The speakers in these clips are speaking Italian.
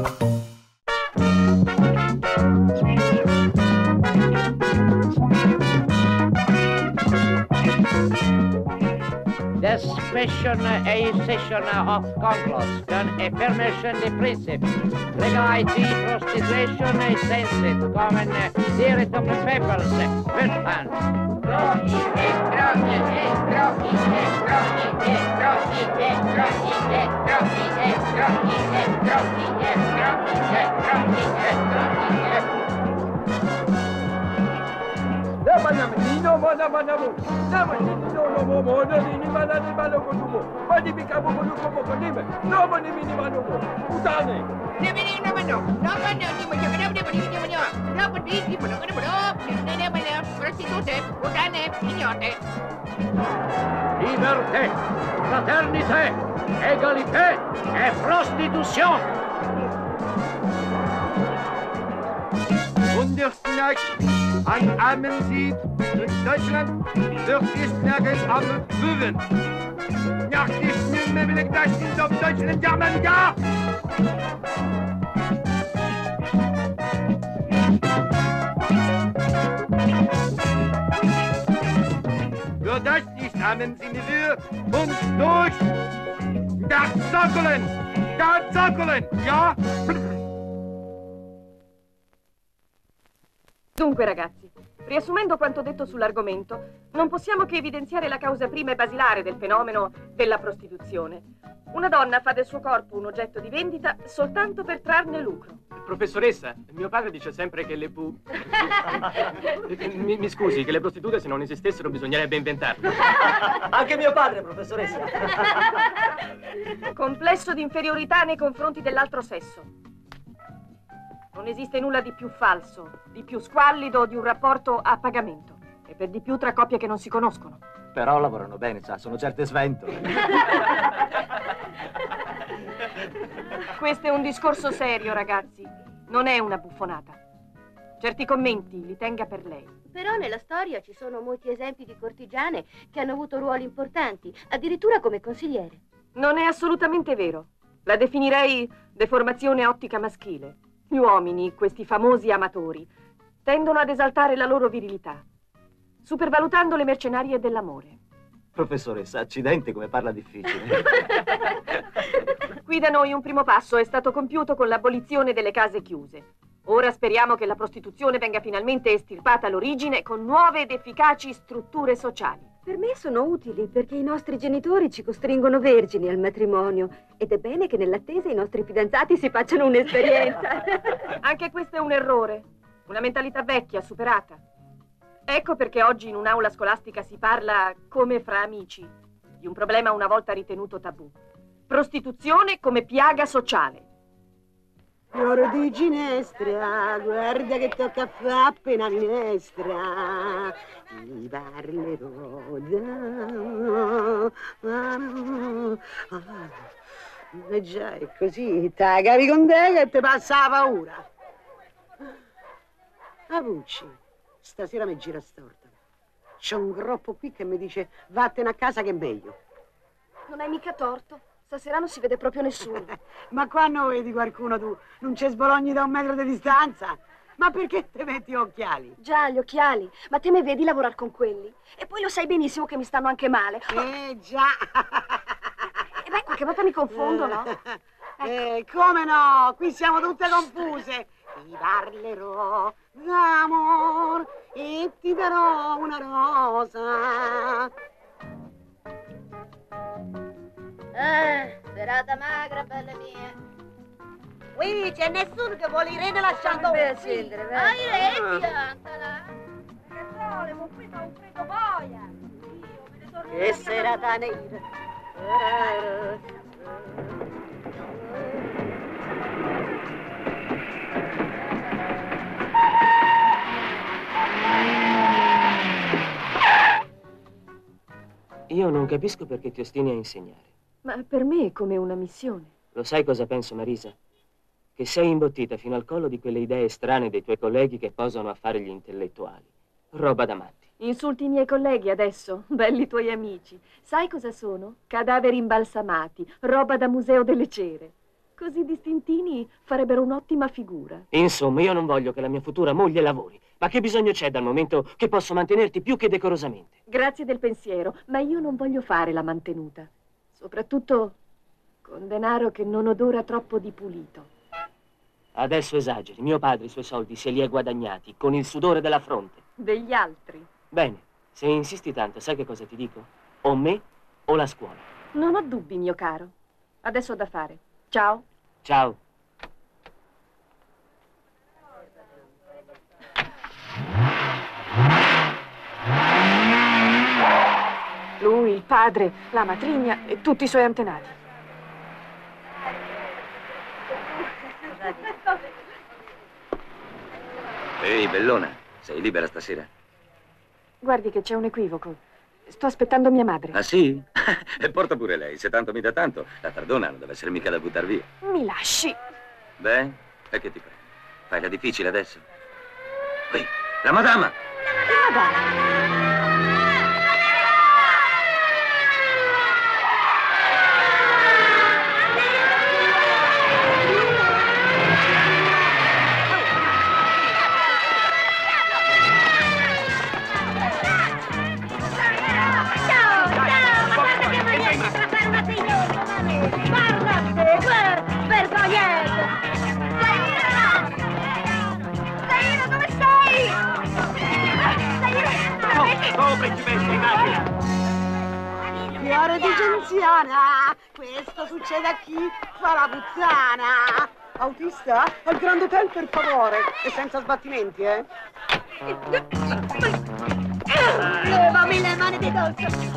The special a session of concourse and permission the principle. Legality, prostitution is sensed, common theory of the peoples, first hand. Liberté, fraternité, égalité et prostitution. An Armen sieht, durch Deutschland wird ist nirgends am Büven. Nach diesem Möbel gleich sind auf Deutschland ja man ja. Für das ist haben sie Mühe und durch das Zockeln, ja? Dunque, ragazzi, riassumendo quanto detto sull'argomento, non possiamo che evidenziare la causa prima e basilare del fenomeno della prostituzione. Una donna fa del suo corpo un oggetto di vendita soltanto per trarne lucro. Professoressa, mio padre dice sempre che le mi scusi, che le prostitute se non esistessero bisognerebbe inventarle. Anche mio padre, professoressa. Complesso di inferiorità nei confronti dell'altro sesso. Non esiste nulla di più falso, di più squallido di un rapporto a pagamento. E per di più tra coppie che non si conoscono. Però lavorano bene, sa, sono certe sventole. Questo è un discorso serio, ragazzi. Non è una buffonata. Certi commenti li tenga per lei. Però nella storia ci sono molti esempi di cortigiane che hanno avuto ruoli importanti, addirittura come consigliere. Non è assolutamente vero. La definirei deformazione ottica maschile. Gli uomini, questi famosi amatori, tendono ad esaltare la loro virilità, supervalutando le mercenarie dell'amore. Professoressa, accidenti come parla difficile. Qui da noi un primo passo è stato compiuto con l'abolizione delle case chiuse. Ora speriamo che la prostituzione venga finalmente estirpata all'origine con nuove ed efficaci strutture sociali. Per me sono utili perché i nostri genitori ci costringono vergini al matrimonio ed è bene che nell'attesa i nostri fidanzati si facciano un'esperienza. Anche questo è un errore, una mentalità vecchia, superata. Ecco perché oggi in un'aula scolastica si parla, come fra amici, di un problema una volta ritenuto tabù. Prostituzione come piaga sociale. Fiore di ginestra, guarda che tocca fa appena finestra. Ti parlerò già, è così, t'agavi con te che ti passa la paura. Avucci, stasera mi gira storta. C'è un groppo qui che mi dice vattene a casa che è meglio. Non hai mica torto. Stasera non si vede proprio nessuno. Ma qua non vedi qualcuno tu? Non c'è sbologni da 1 metro di distanza? Ma perché ti metti occhiali? Già, gli occhiali. Ma te me vedi lavorare con quelli? E poi lo sai benissimo che mi stanno anche male. Già. E beh, qualche volta mi confondo, no? Ecco. Come no? Qui siamo tutte confuse. Ti parlerò d'amor e ti darò una rosa. Serata magra, belle mie. Qui c'è nessuno che vuole Irene lasciando Beh, scendere, vai. Ah, Irene, piantala. Che volevo, qui fa un freddo boia. Io me ne torno. Che serata nera. Io non capisco perché ti ostini a insegnare. Ma per me è come una missione. Lo sai cosa penso, Marisa? Che sei imbottita fino al collo di quelle idee strane dei tuoi colleghi che posano a fare gli intellettuali. Roba da matti. Insulti i miei colleghi adesso, belli tuoi amici. Sai cosa sono? Cadaveri imbalsamati, roba da museo delle cere. Così distintini farebbero un'ottima figura. Insomma, io non voglio che la mia futura moglie lavori. Ma che bisogno c'è dal momento che posso mantenerti più che decorosamente? Grazie del pensiero, ma io non voglio fare la mantenuta. Soprattutto con denaro che non odora troppo di pulito. Adesso esageri. Mio padre i suoi soldi se li è guadagnati con il sudore della fronte. Degli altri. Bene, se insisti tanto, sai che cosa ti dico? O me o la scuola. Non ho dubbi, mio caro. Adesso ho da fare. Ciao. Ciao. Lui, il padre, la matrigna e tutti i suoi antenati. Ehi, bellona, sei libera stasera? Guardi che c'è un equivoco. Sto aspettando mia madre. Ah, sì? E porta pure lei, se tanto mi dà tanto. La tardona non deve essere mica da buttar via. Mi lasci. Beh, e che ti prego? Fai la difficile adesso? Qui, la madama! Oh, principessa, in macchina! Fiore di genziana, questo succede a chi fa la puttana. Autista, al Grand Hotel per favore, e senza sbattimenti, eh? Levami le mani di dosso!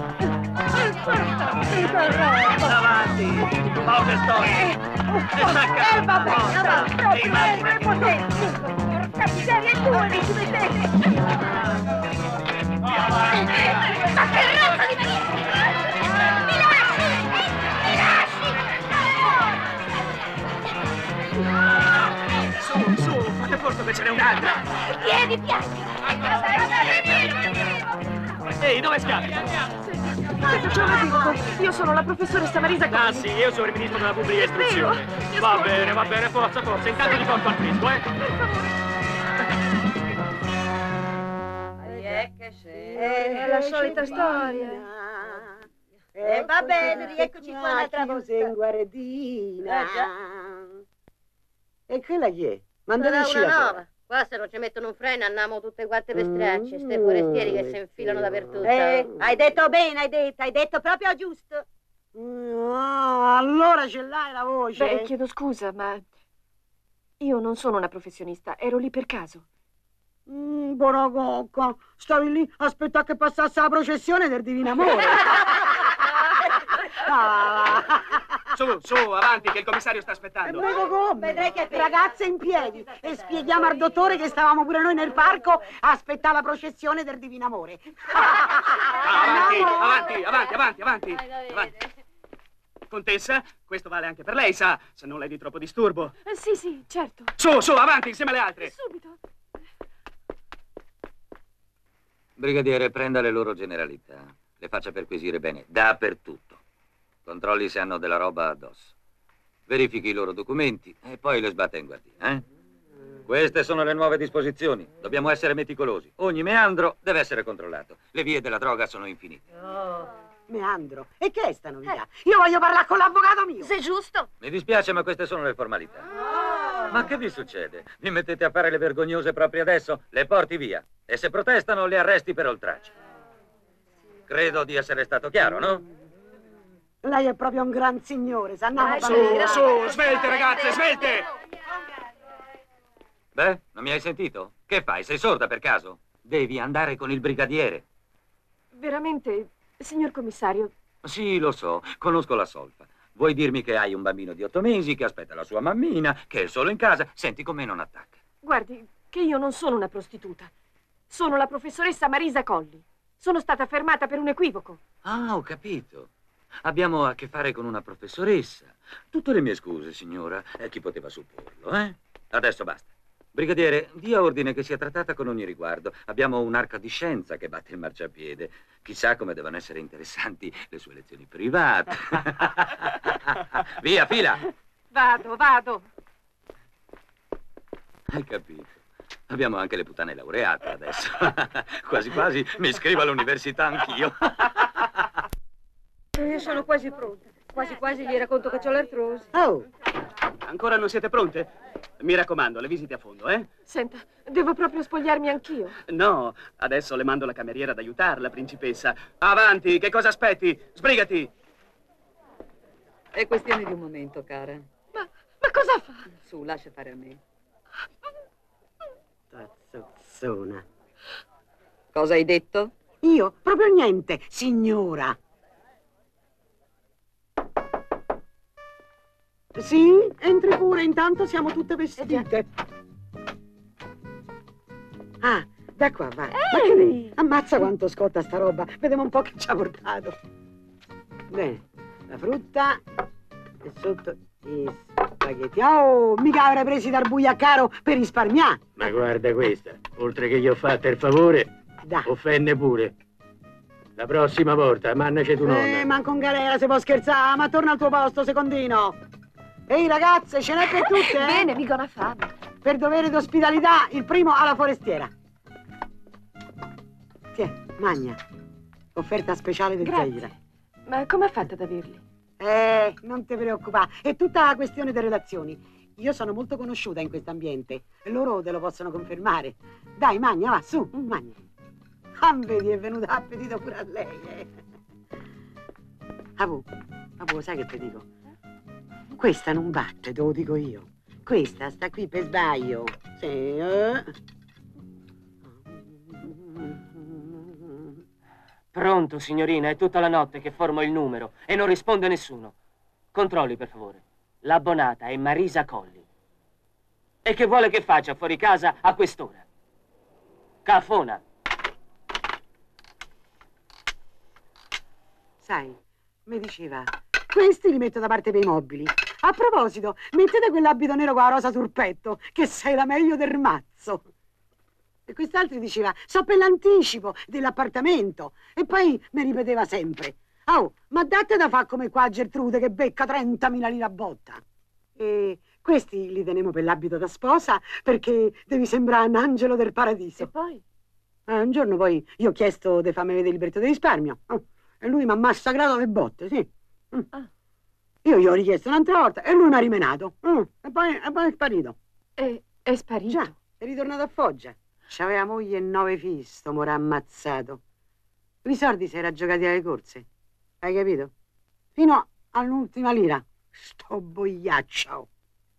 Avanti! Poche storie! Va bene, va, proprio è potente! Porca miseria, tu mi ci mettete! Ma che razza di mi lasci! Su, fate forza che ce n'è un'altra! Piedi, piedi! Ehi, dove scappi? C'è un equivoco. Io sono la professoressa Marisa Colli. Ah sì, io sono il ministro della pubblica istruzione. Va bene, forza, intanto ti porto al frisco, eh? Che È la solita storia. Va bene, rieccoci qua un'altra volta. In guardina. E quella chi è? Mandateci la nuova. Qua se non ci mettono un freno andiamo tutte quante per stracce, ste forestieri che si infilano dappertutto. Hai detto bene, hai detto proprio giusto. Allora ce l'hai la voce. Beh, chiedo scusa, ma io non sono una professionista, ero lì per caso. Buona cocca, stavi lì a aspettare che passasse la processione del Divino Amore. Su, avanti, che il commissario sta aspettando. Vedrai che ragazze in piedi e spieghiamo al dottore che stavamo pure noi nel parco a aspettare la processione del Divino Amore. Avanti. Contessa, questo vale anche per lei, sa, se non lei di troppo disturbo. Sì, certo. Su, avanti, insieme alle altre. Subito. Brigadiere, prenda le loro generalità. Le faccia perquisire bene, dappertutto. Controlli se hanno della roba addosso. Verifichi i loro documenti e poi le sbatta in guardina, eh? Queste sono le nuove disposizioni. Dobbiamo essere meticolosi. Ogni meandro deve essere controllato. Le vie della droga sono infinite. Meandro, e che è sta novità? Io voglio parlare con l'avvocato mio. Se giusto. Mi dispiace, ma queste sono le formalità. Ma che vi succede? Vi mettete a fare le vergognose proprio adesso? Le porti via. E se protestano, le arresti per oltraggio. Credo di essere stato chiaro, no? Lei è proprio un gran signore, sa andare a Su, svelte ragazze, svelte! Beh, non mi hai sentito? Che fai? Sei sorda per caso? Devi andare con il brigadiere. Veramente, signor commissario. Sì, lo so, conosco la solfa. Vuoi dirmi che hai un bambino di 8 mesi che aspetta la sua mammina, che è solo in casa? Senti come non attacca. Guardi, che io non sono una prostituta. Sono la professoressa Marisa Colli. Sono stata fermata per un equivoco. Ah, ho capito. Abbiamo a che fare con una professoressa. Tutte le mie scuse, signora. Chi poteva supporlo, eh? Adesso basta. Brigadiere, dia ordine che sia trattata con ogni riguardo. Abbiamo un'arca di scienza che batte il marciapiede. Chissà come devono essere interessanti le sue lezioni private. Via, fila! Vado. Hai capito? Abbiamo anche le puttane laureate adesso. Quasi quasi mi iscrivo all'università anch'io. Sono quasi pronta. Quasi gli racconto che ho l'artrosi. Oh, Ancora non siete pronte? Mi raccomando, le visite a fondo, eh? Senta, devo proprio spogliarmi anch'io. No, adesso le mando la cameriera ad aiutarla, principessa. Avanti, che cosa aspetti? Sbrigati! È questione di un momento, cara. Ma cosa fa? Su, lascia fare a me. tazzozzona. Cosa hai detto? Io? Proprio niente, signora. Sì, entri pure, intanto siamo tutte vestite. Ah, da qua, va. Ma che lei? Ammazza quanto scotta sta roba. Vediamo un po' che ci ha portato. Bene, la frutta e sotto i spaghetti. Oh, mica avrei presi dal buiacaro per risparmiare. Ma guarda questa, oltre che gli ho fatto il favore, offende pure. La prossima volta, mannaci tu nonna. Manco in galera se può scherzare, ma torna al tuo posto, secondino. Ehi ragazze, ce n'è per tutte, Bene, mica una fame. Per dovere d'ospitalità, il primo alla forestiera. Tiè, magna. Offerta speciale del Zaire. Ma come ha fatto ad averli? Non ti preoccupare, è tutta questione di relazioni. Io sono molto conosciuta in questo ambiente e loro te lo possono confermare. Dai, magna, va, su, magna. Ah, vedi, è venuto appetito pure a lei, Abu, sai che ti dico? Questa non batte, te lo dico io. Questa sta qui per sbaglio. Sì, Pronto, signorina, è tutta la notte che formo il numero e non risponde nessuno. Controlli, per favore. L'abbonata è Marisa Colli. E che vuole che faccia fuori casa a quest'ora? Cafona. sai, mi diceva, questi li metto da parte per i mobili. A proposito, mettete quell'abito nero con la rosa sul petto, che sei la meglio del mazzo. E quest'altro diceva, so per l'anticipo dell'appartamento. E poi mi ripeteva sempre, oh, ma date da fare come qua Gertrude che becca 30.000 lire a botta. E questi li teniamo per l'abito da sposa perché devi sembrare un angelo del paradiso. E poi? Un giorno poi io ho chiesto di farmi vedere il libretto di risparmio e lui mi ha massacrato le botte, sì. Io gli ho richiesto un'altra volta e lui mi ha rimenato. E poi è sparito. È sparito? Già, è ritornato a Foggia. C'aveva moglie e 9 figli, sto m'ora ammazzato. I soldi si era giocati alle corse, hai capito? Fino all'ultima lira. Sto boiaccio.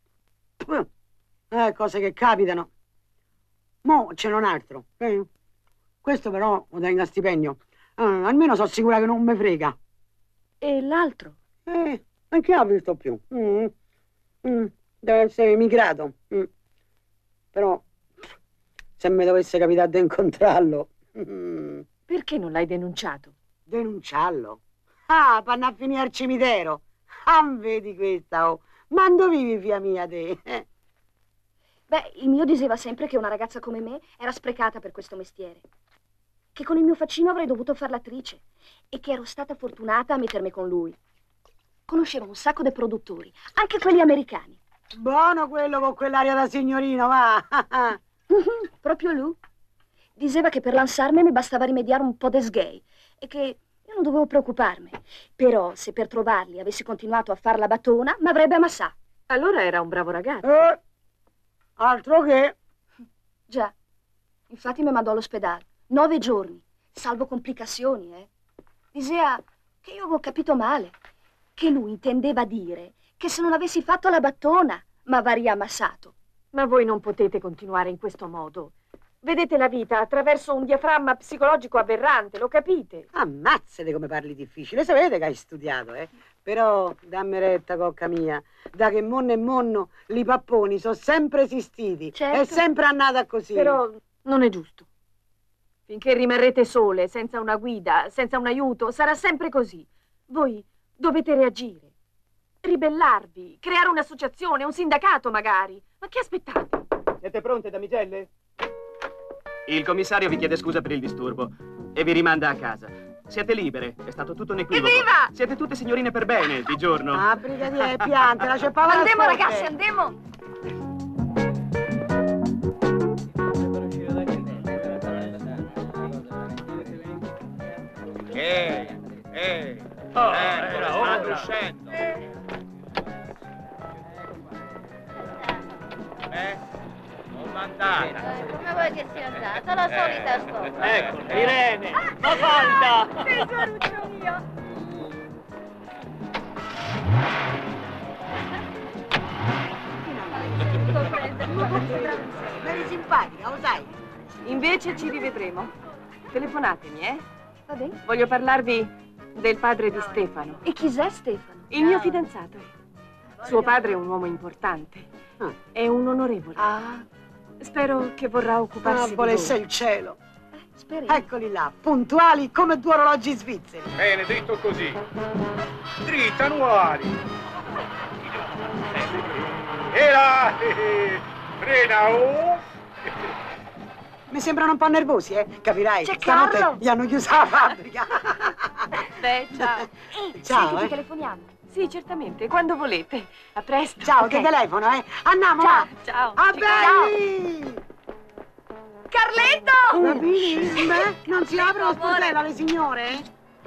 Cose che capitano. Mo c'è un altro. Questo però lo tengo a stipendio. Almeno sono sicura che non mi frega. E l'altro? Anche io non ho visto più. Deve essere emigrato. Però, se mi dovesse capitare di incontrarlo... Perché non l'hai denunciato? Denunciarlo? Ah, panna a finire al cimitero. Vedi questa, oh. Mando vivi, figlia mia, te. Beh, il mio diceva sempre che una ragazza come me era sprecata per questo mestiere. Che con il mio faccino avrei dovuto far l'attrice e che ero stata fortunata a mettermi con lui. Conoscevo un sacco di produttori, anche quelli americani. Buono quello con quell'aria da signorino, va! Proprio lui. Diceva che per lanciarmi mi bastava rimediare un po' di sgay e che io non dovevo preoccuparmi. Però se per trovarli avessi continuato a far la batona, mi avrebbe ammassato. Allora era un bravo ragazzo. Altro che... Già. Infatti mi mandò all'ospedale. 9 giorni, salvo complicazioni, Diceva che io avevo capito male, che lui intendeva dire che se non avessi fatto la battona mi avrei ammassato. Ma voi non potete continuare in questo modo. Vedete la vita attraverso un diaframma psicologico aberrante, lo capite? Ammazzate come parli difficile, sapete che hai studiato, Però, dammi retta, cocca mia, da che monno e monno, li papponi sono sempre esistiti. Certo. È sempre andata così. Però non è giusto. Finché rimarrete sole, senza una guida, senza un aiuto, sarà sempre così. Voi dovete reagire, ribellarvi, creare un'associazione, un sindacato magari. Ma che aspettate? Siete pronte, damigelle? Il commissario vi chiede scusa per il disturbo e vi rimanda a casa. Siete libere, è stato tutto un equivoco. Evviva! Siete tutte signorine per bene, di giorno. Ah, brigadiere, piantela, c'è paura. Andiamo ragazzi, andiamo! Stanno uscendo. Comandata. Come vuoi che sia andata? La solita storia. Ecco, Irene, ma falda! Tesoruccio mio! Eri simpatica, lo sai? Invece ci rivedremo. Telefonatemi, eh? Va bene. Voglio parlarvi del padre di Stefano. E chis'è Stefano? Il mio fidanzato. Suo padre è un uomo importante. È un onorevole. Spero che vorrà occuparsi di volesse voi. il cielo. Speriamo. Eccoli là, puntuali come 2 orologi svizzeri. Bene, dritto così. Dritta, annuali. E là! Frena, oh! Mi sembrano un po' nervosi, capirai. C'è Stanotte Carlo. gli hanno chiuso la fabbrica. Beh, ciao. Ciao, Sai che ti telefoniamo? Sì, certamente, quando volete. A presto. Ciao, Ok. ti telefono, Andiamo, Ciao, va. ciao. A Ci belli! Carletto! Bambini, non si apre lo sportello alle signore?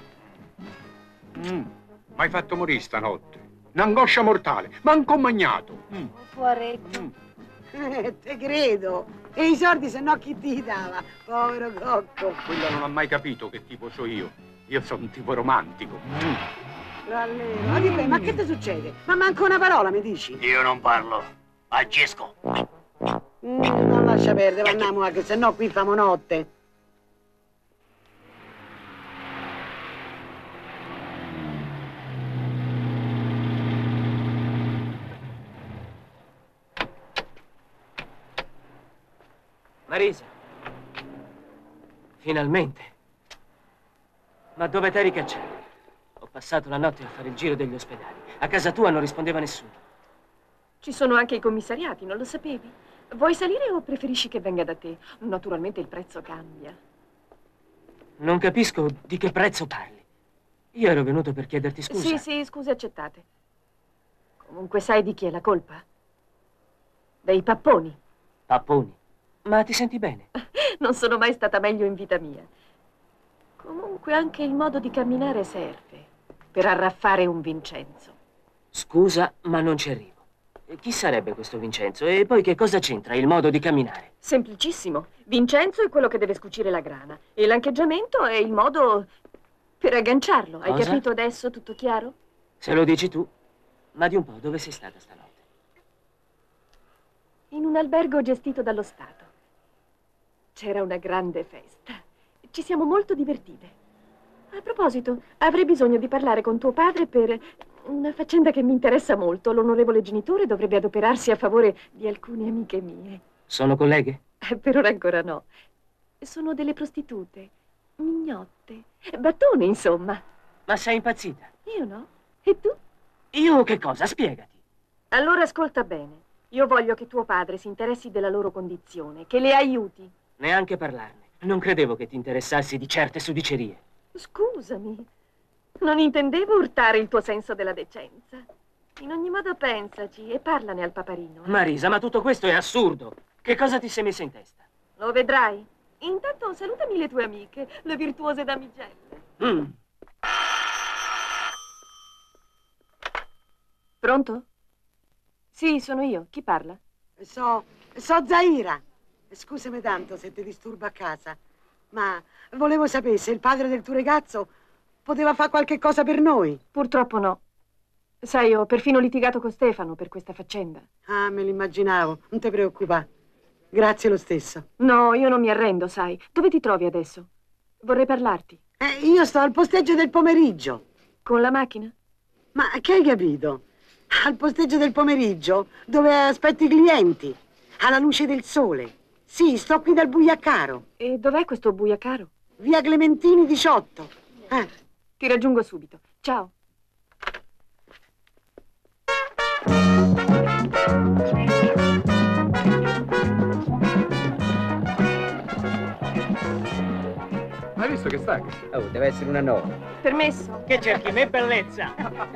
M'hai fatto morire stanotte. Un'angoscia mortale, manco magnato. Fuoretto. Te credo. E i soldi se no chi ti dava? Povero cocco. Quella non ha mai capito che tipo so io. Io sono un tipo romantico. Rallero. Ma che ti succede? Ma manco una parola mi dici? Io non parlo, agisco. Non lascia perdere, andiamo che se no qui famo notte. Marisa. Finalmente. Ma dove t'eri cacciato? Ho passato la notte a fare il giro degli ospedali. A casa tua non rispondeva nessuno. Ci sono anche i commissariati, non lo sapevi? Vuoi salire o preferisci che venga da te? Naturalmente il prezzo cambia. Non capisco di che prezzo parli. Io ero venuto per chiederti scusa. Sì, scusi, accettate. Comunque sai di chi è la colpa? Dei papponi. Papponi? Ma ti senti bene? Non sono mai stata meglio in vita mia. Comunque anche il modo di camminare serve per arraffare un Vincenzo. Scusa, ma non ci arrivo. Chi sarebbe questo Vincenzo? E poi che cosa c'entra il modo di camminare? Semplicissimo. Vincenzo è quello che deve scucire la grana e l'ancheggiamento è il modo per agganciarlo. Hai Cosa? capito adesso? Tutto chiaro? Se lo dici tu. Ma di un po', dove sei stata stanotte? In un albergo gestito dallo Stato. C'era una grande festa. Ci siamo molto divertite. A proposito, avrei bisogno di parlare con tuo padre per una faccenda che mi interessa molto. L'onorevole genitore dovrebbe adoperarsi a favore di alcune amiche mie. Sono colleghe? Per ora ancora no. Sono delle prostitute, mignotte, battone, insomma. Ma sei impazzita? Io no. E tu? Io che cosa? Spiegati. Allora ascolta bene. Io voglio che tuo padre si interessi della loro condizione, che le aiuti. Neanche parlarne. Non credevo che ti interessassi di certe sudicerie. Scusami. Non intendevo urtare il tuo senso della decenza. In ogni modo pensaci e parlane al paparino. Marisa, ma tutto questo è assurdo. Che cosa ti sei messa in testa? Lo vedrai. Intanto salutami le tue amiche, le virtuose damigelle. Pronto? Sì, sono io. Chi parla? So Zaira. Scusami tanto se ti disturbo a casa, ma volevo sapere se il padre del tuo ragazzo poteva fare qualche cosa per noi. Purtroppo no. Sai, ho perfino litigato con Stefano per questa faccenda. Ah, me l'immaginavo. Non ti preoccupare. Grazie lo stesso. No, io non mi arrendo, sai. Dove ti trovi adesso? Vorrei parlarti. Io sto al posteggio del pomeriggio. Con la macchina? Ma che hai capito? Al posteggio del pomeriggio, dove aspetti i clienti, alla luce del sole. Sì, sto qui dal Buiacaro. E dov'è questo Buiacaro? Via Clementini 18. Ti raggiungo subito. Ciao. Hai visto che sta fa? Oh, deve essere una 9. Permesso? Che cerchi me bellezza?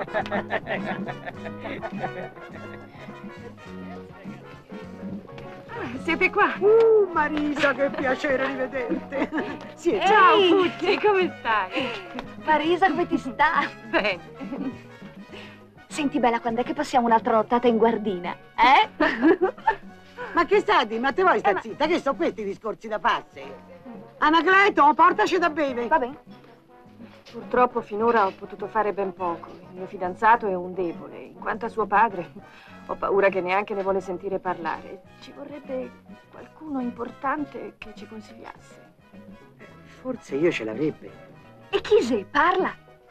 Siete qua? Marisa, che piacere rivederti. Sì, Ciao, Pucci, come stai? Marisa, come ti sta? Bene. Senti, Bella, quando è che passiamo un'altra nottata in guardina? Ma che stati? Ma te vuoi sta zitta? Che sono questi discorsi da farsi? Anacleto, portaci da bere. Va bene. Purtroppo finora ho potuto fare ben poco. Il mio fidanzato è un debole. In quanto a suo padre, ho paura che neanche ne vuole sentire parlare. Ci vorrebbe qualcuno importante che ci consigliasse. Forse io ce l'avrebbe. E chi sei? Parla.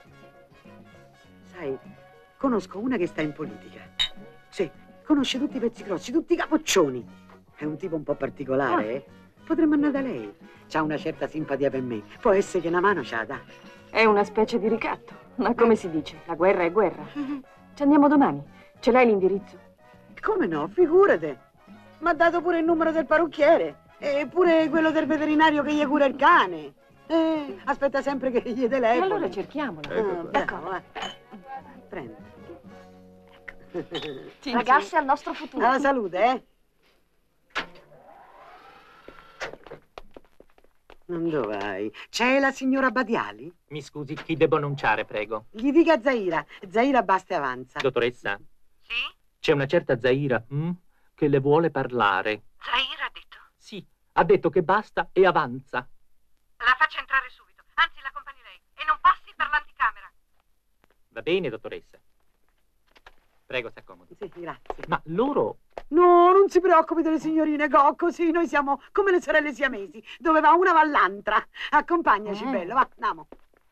Sai, conosco una che sta in politica. Sì, conosce tutti i pezzi grossi, tutti i capoccioni. È un tipo un po' particolare, eh? Potremmo andare da lei. C'ha una certa simpatia per me. Può essere che una mano ce la dà. È una specie di ricatto. Ma come si dice? La guerra è guerra. Ci andiamo domani. Ce l'hai l'indirizzo? Come no? Figurate. Mi ha dato pure il numero del parrucchiere. E pure quello del veterinario che gli cura il cane. Aspetta sempre che gli telefoni. E allora cerchiamola. D'accordo. Prendi. Ecco. Ragazzi, al nostro futuro. Alla salute, eh? Dove vai? C'è la signora Badiali? Mi scusi, chi devo annunciare, prego? Gli dica Zaira. Zaira basta e avanza. Dottoressa? Sì? C'è una certa Zaira che le vuole parlare. Zaira ha detto? Sì, ha detto che basta e avanza. La faccia entrare subito, anzi l'accompagnerei. E non passi per l'anticamera. Va bene, dottoressa. Prego, si accomodi. Sì, grazie. Ma loro... No, non si preoccupi delle signorine, così noi siamo come le sorelle siamesi, dove va una va all'altra. Accompagnaci, bello, va, andiamo.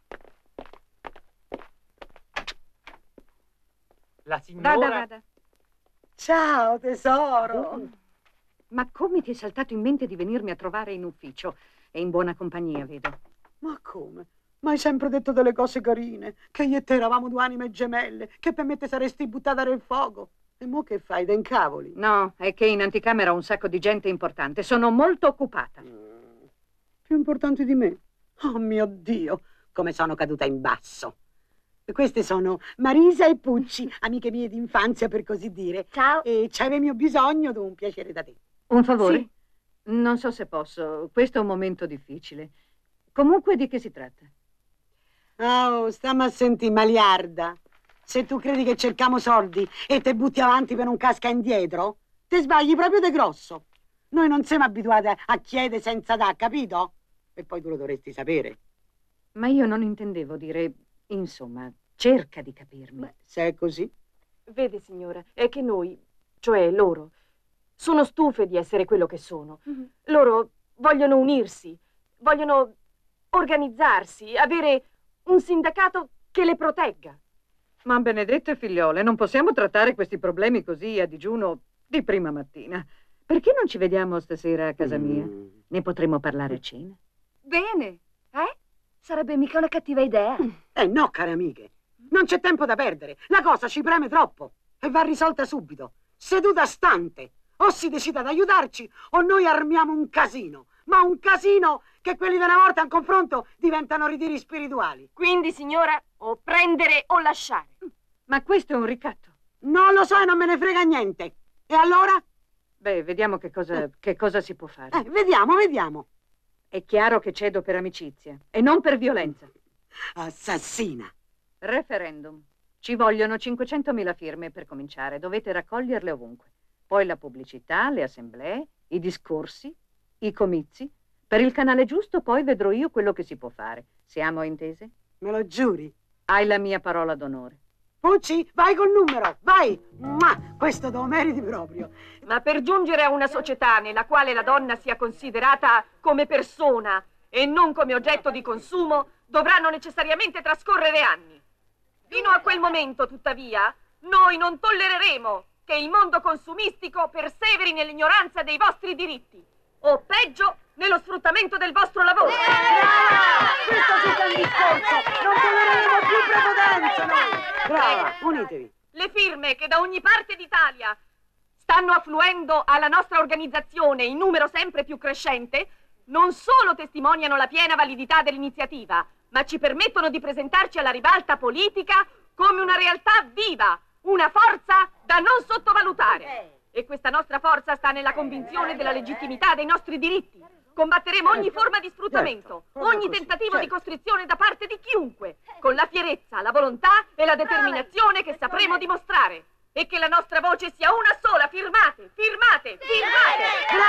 La signora... Vada. Ciao, tesoro. Ma come ti è saltato in mente di venirmi a trovare in ufficio? È in buona compagnia, vedo. Ma come? Ma hai sempre detto delle cose carine, che io e te eravamo due anime gemelle, che per me te saresti buttata nel fuoco. E mo che fai, da incavoli? No, è che in anticamera ho un sacco di gente importante. Sono molto occupata. Più importanti di me? Oh mio Dio, come sono caduta in basso. Queste sono Marisa e Pucci, amiche mie d'infanzia per così dire. Ciao. E c'avevo bisogno d'un piacere da te. Un favore? Sì. Non so se posso. Questo è un momento difficile. Comunque, di che si tratta? Oh, stiamo a sentire, maliarda. Se tu credi che cerchiamo soldi e te butti avanti per non casca indietro, te sbagli proprio de grosso. Noi non siamo abituati a chiedere senza dà, capito? E poi tu lo dovresti sapere. Ma io non intendevo dire... Insomma, cerca di capirmi. Beh, se è così. Vede, signora, è che noi, cioè loro, sono stufe di essere quello che sono. Loro vogliono unirsi, vogliono organizzarsi, avere un sindacato che le protegga. Ma benedette figliole, non possiamo trattare questi problemi così a digiuno di prima mattina. Perché non ci vediamo stasera a casa mia? Ne potremo parlare a cena. Bene, Sarebbe mica una cattiva idea. No, care amiche. Non c'è tempo da perdere. La cosa ci preme troppo e va risolta subito. Seduta stante. O si decide ad aiutarci o noi armiamo un casino. Ma un casino che quelli di una volta in confronto diventano ritiri spirituali. Quindi, signora, o prendere o lasciare. Ma questo è un ricatto. Non lo so e non me ne frega niente. E allora? Beh, vediamo che cosa si può fare. Vediamo. È chiaro che cedo per amicizia e non per violenza. Assassina. Referendum. Ci vogliono 500.000 firme per cominciare. Dovete raccoglierle ovunque. Poi la pubblicità, le assemblee, i discorsi, i comizi. Per il canale giusto poi vedrò io quello che si può fare. Siamo intese? Me lo giuri? Hai la mia parola d'onore. Pucci, vai col numero, vai! Ma questo te lo meriti proprio. Ma per giungere a una società nella quale la donna sia considerata come persona e non come oggetto di consumo, dovranno necessariamente trascorrere anni. Fino a quel momento, tuttavia, noi non tollereremo che il mondo consumistico perseveri nell'ignoranza dei vostri diritti, o peggio, nello sfruttamento del vostro lavoro. Questo sì che è un discorso! Non tollereremo più prepotenza noi! Brava, unitevi. Le firme che da ogni parte d'Italia stanno affluendo alla nostra organizzazione in numero sempre più crescente non solo testimoniano la piena validità dell'iniziativa, ma ci permettono di presentarci alla ribalta politica come una realtà viva, una forza da non sottovalutare. E questa nostra forza sta nella convinzione della legittimità dei nostri diritti. Combatteremo ogni forma di sfruttamento, ogni tentativo di costrizione da parte di chiunque, con la fierezza, la volontà e la determinazione che sapremo dimostrare. E che la nostra voce sia una sola. Firmate, firmate, firmate!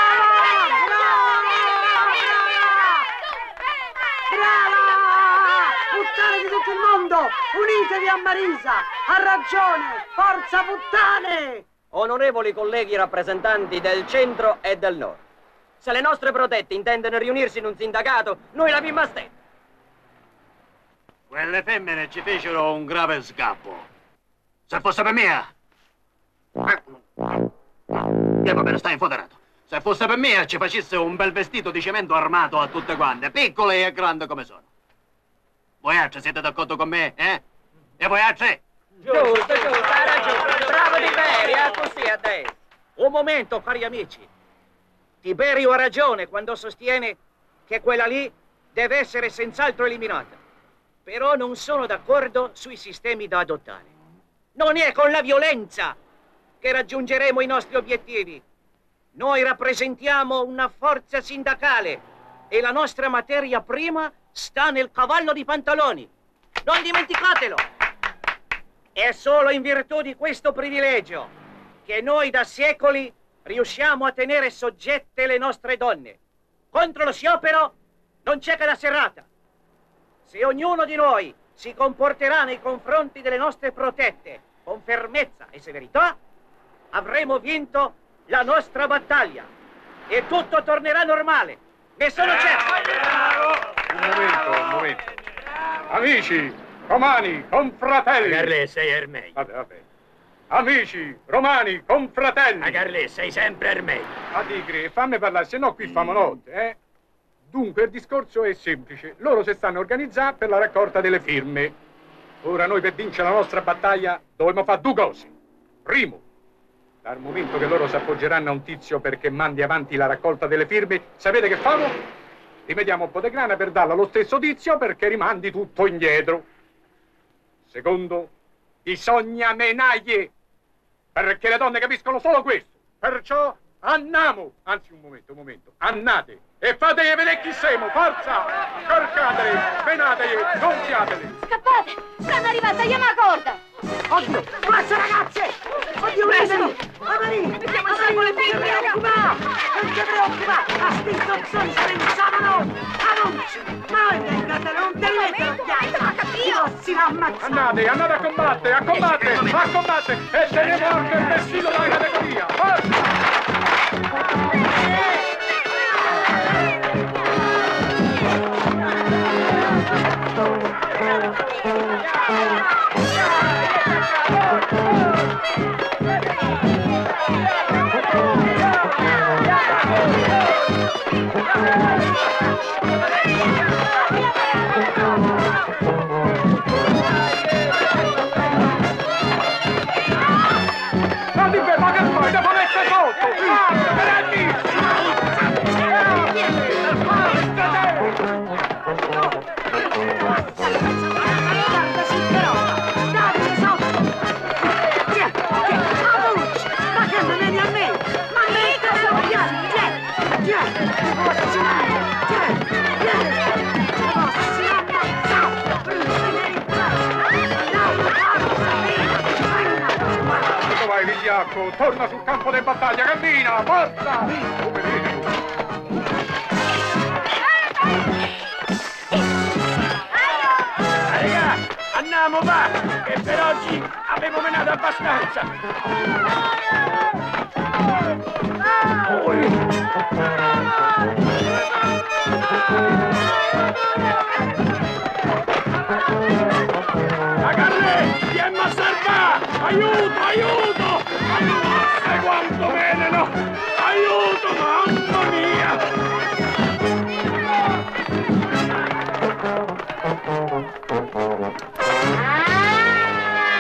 Brava! Puttane di tutto il mondo, unitevi a Marisa! Ha ragione! Forza puttane! Onorevoli colleghi rappresentanti del centro e del nord, se le nostre protette intendono riunirsi in un sindacato, noi la firma stessa. Quelle femmine ci fecero un grave scappo. Se fosse per me... va bene, stai infoderato. Se fosse per me ci facesse un bel vestito di cemento armato a tutte quante, piccole e grandi come sono. Voi altri siete d'accordo con me, eh? E voi altri? Giusto, hai ragione. Bravo Tiberio, così adesso. Un momento, cari amici. Tiberio ha ragione quando sostiene che quella lì deve essere senz'altro eliminata. Però non sono d'accordo sui sistemi da adottare. Non è con la violenza che raggiungeremo i nostri obiettivi. Noi rappresentiamo una forza sindacale e la nostra materia prima sta nel cavallo di pantaloni. Non dimenticatelo! È solo in virtù di questo privilegio che noi da secoli riusciamo a tenere soggette le nostre donne. Contro lo sciopero non c'è che la serrata. Se ognuno di noi si comporterà nei confronti delle nostre protette con fermezza e severità, avremo vinto la nostra battaglia e tutto tornerà normale. Ne sono certo. Un momento. Amici, romani, confratelli. Carlè, sei Ermei. Vabbè. Amici, romani, confratelli. Carlè, sei sempre Ermei. A Tigre, fammi parlare, se no qui famo notte, eh? Dunque, il discorso è semplice. Loro si stanno organizzando per la raccolta delle firme. Ora noi per vincere la nostra battaglia dovremo fare due cose. Primo, dal momento che loro si appoggeranno a un tizio perché mandi avanti la raccolta delle firme, sapete che famo? Rimediamo un po' di grana per darla allo stesso tizio perché rimandi tutto indietro. Secondo, bisogna menaglie, perché le donne capiscono solo questo. Perciò andiamo, anzi un momento, annate e fatevi vedere chi siamo, forza! Cercateli, menateli, gonfiateli! Scappate! Stanno arrivando, tagliamo la corda! Oddio, forza ragazze! Oddio, prendimi! Amarì! Mettiamo il sangue le firme, raga! Non ti preoccupare! A sti zozzoni se ne usavano! Annunci! Non te li mettono a chiacchiere! Si va ammazzare! Andate a combattere, a combattere! E teniamo anche il vestito della categoria! Forza! Ma che fai? Devo mettere sotto! Vai, vigliacco, torna sul campo di battaglia, cammina, forza! Raga, andiamo, va! Che per oggi abbiamo menato abbastanza! Agarre, vieni a salvare! Aiuto, aiuto! Ammazza quanto veleno! Aiuto, mamma mia!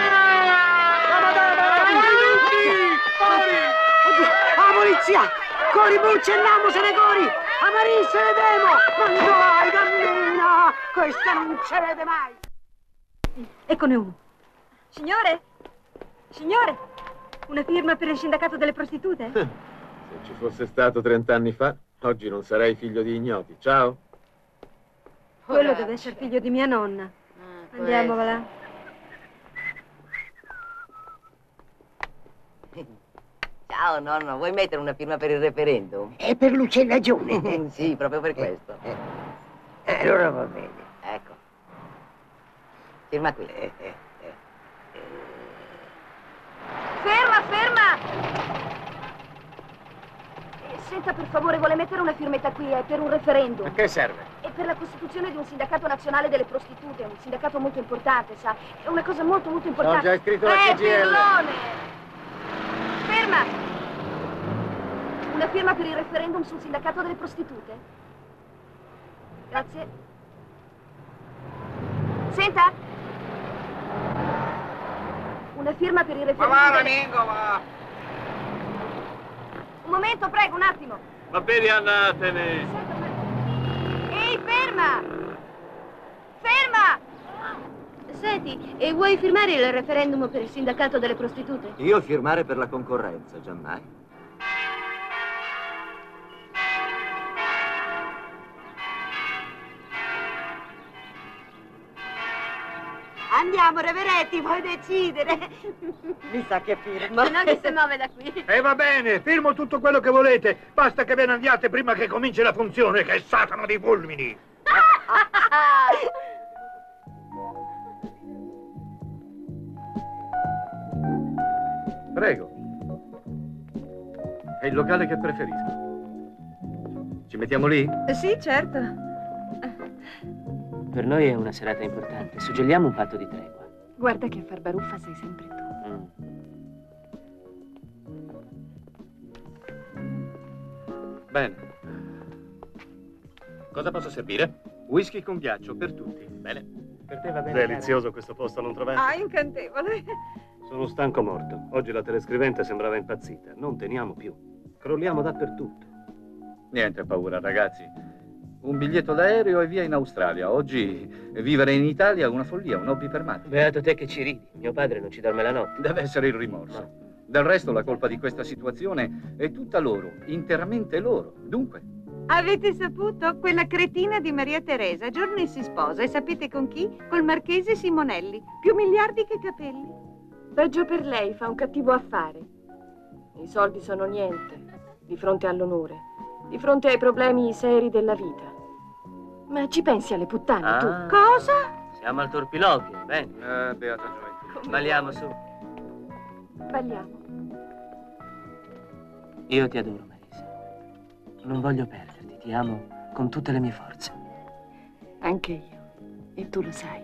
La polizia! Cori Pucci e Namo se ne cori! Amaris se ne demo! Ma dai, cammina! Questa non ce vede mai! Eccone uno. Signore? Signore? Una firma per il sindacato delle prostitute? Se ci fosse stato 30 anni fa, oggi non sarei figlio di ignoti. Ciao. Quello deve essere figlio di mia nonna. Andiamo, va là. Ciao nonno, vuoi mettere una firma per il referendum? È per l'uccellagione. Sì, proprio per questo. Allora va bene. Ecco. Firma qui. Ferma, ferma! Senta, per favore, vuole mettere una firmetta qui, è per un referendum. A che serve? È per la costituzione di un sindacato nazionale delle prostitute, un sindacato molto importante, sa? È una cosa molto, molto importante. Ho già scritto la CGIL. Pirlone! Ferma! Una firma per il referendum sul sindacato delle prostitute? Grazie. Senta? Una firma per il referendum. Ma va, amico, va! Un momento, prego, un attimo. Va bene, andatene. Ehi, ferma! Ferma! Senti, e vuoi firmare il referendum per il sindacato delle prostitute? Io firmare per la concorrenza, giammai. Andiamo, reveretti, vuoi decidere? Mi sa che firma. Non mi si muove da qui. E va bene, firmo tutto quello che volete. Basta che ve ne andiate prima che cominci la funzione, che è Satana dei fulmini. Prego. È il locale che preferisco. Ci mettiamo lì? Sì, certo. Per noi è una serata importante. Suggelliamo un patto di tregua. Guarda che a far baruffa sei sempre tu. Bene. Cosa posso servire? Whisky con ghiaccio per tutti. Bene. Per te va bene. Delizioso questo posto, non trovate? Ah, incantevole. Sono stanco morto. Oggi la telescrivente sembrava impazzita. Non teniamo più. Crolliamo dappertutto. Niente paura, ragazzi. Un biglietto d'aereo e via in Australia. Oggi vivere in Italia è una follia, un hobby per matti. Beato te che ci ridi. Mio padre non ci dorme la notte. Deve essere il rimorso. Del resto la colpa di questa situazione è tutta loro, interamente loro. Dunque... Avete saputo? Quella cretina di Maria Teresa giorni si sposa e sapete con chi? Col marchese Simonelli. Più miliardi che capelli. Peggio per lei, fa un cattivo affare. I soldi sono niente di fronte all'onore, di fronte ai problemi seri della vita. Ma ci pensi alle puttane, tu? Cosa? Siamo al torpiloquio, bene. Beata Gioia. Balliamo su. Balliamo. Io ti adoro, Marisa. Non voglio perderti, ti amo con tutte le mie forze. Anche io. E tu lo sai.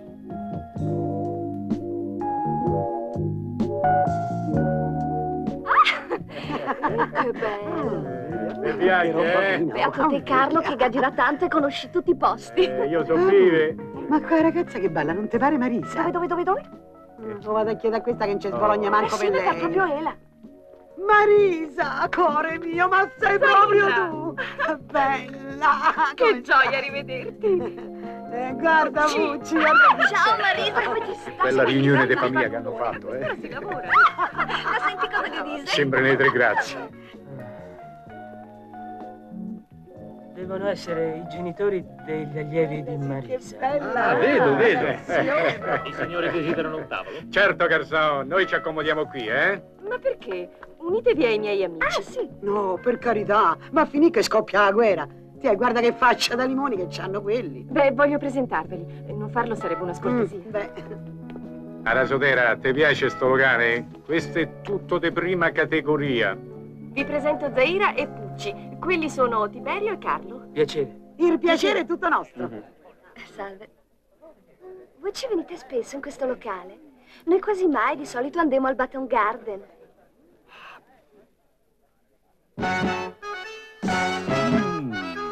Che bello. Mi piace, Beato te, Carlo, che gaggerà tanto e conosci tutti i posti. Io so vive. Ma quella ragazza che balla, non ti pare Marisa? Dove? Lo vado a chiedere a questa che non c'è sbologna manco Sì, per perché è lei. proprio Ela. Marisa, cuore mio, ma sei proprio tu! Bella! Che gioia rivederti! Guarda Pucci, guarda Ciao Marisa, come ti sta? Bella riunione di famiglia che hanno fatto, eh? Si lavora. Ma senti cosa ti dice? Sembra nei tre grazie. Devono essere i genitori degli allievi di Marisa. bella! Vedo. I signori desiderano un tavolo? Certo, Garzon, noi ci accomodiamo qui, eh? Ma perché? Unitevi ai miei amici. Sì. No, per carità, ma finì che scoppia la guerra. Tiè, guarda che faccia da limoni che c'hanno quelli. Beh, voglio presentarveli. Non farlo sarebbe una scortesia. Beh, Arasodera, ti piace sto locale? Questo è tutto di prima categoria. Vi presento Zaira e Pucci. Quelli sono Tiberio e Carlo. Piacere. il piacere è tutto nostro. Salve. Voi ci venite spesso in questo locale? Noi quasi mai, di solito andiamo al Button Garden.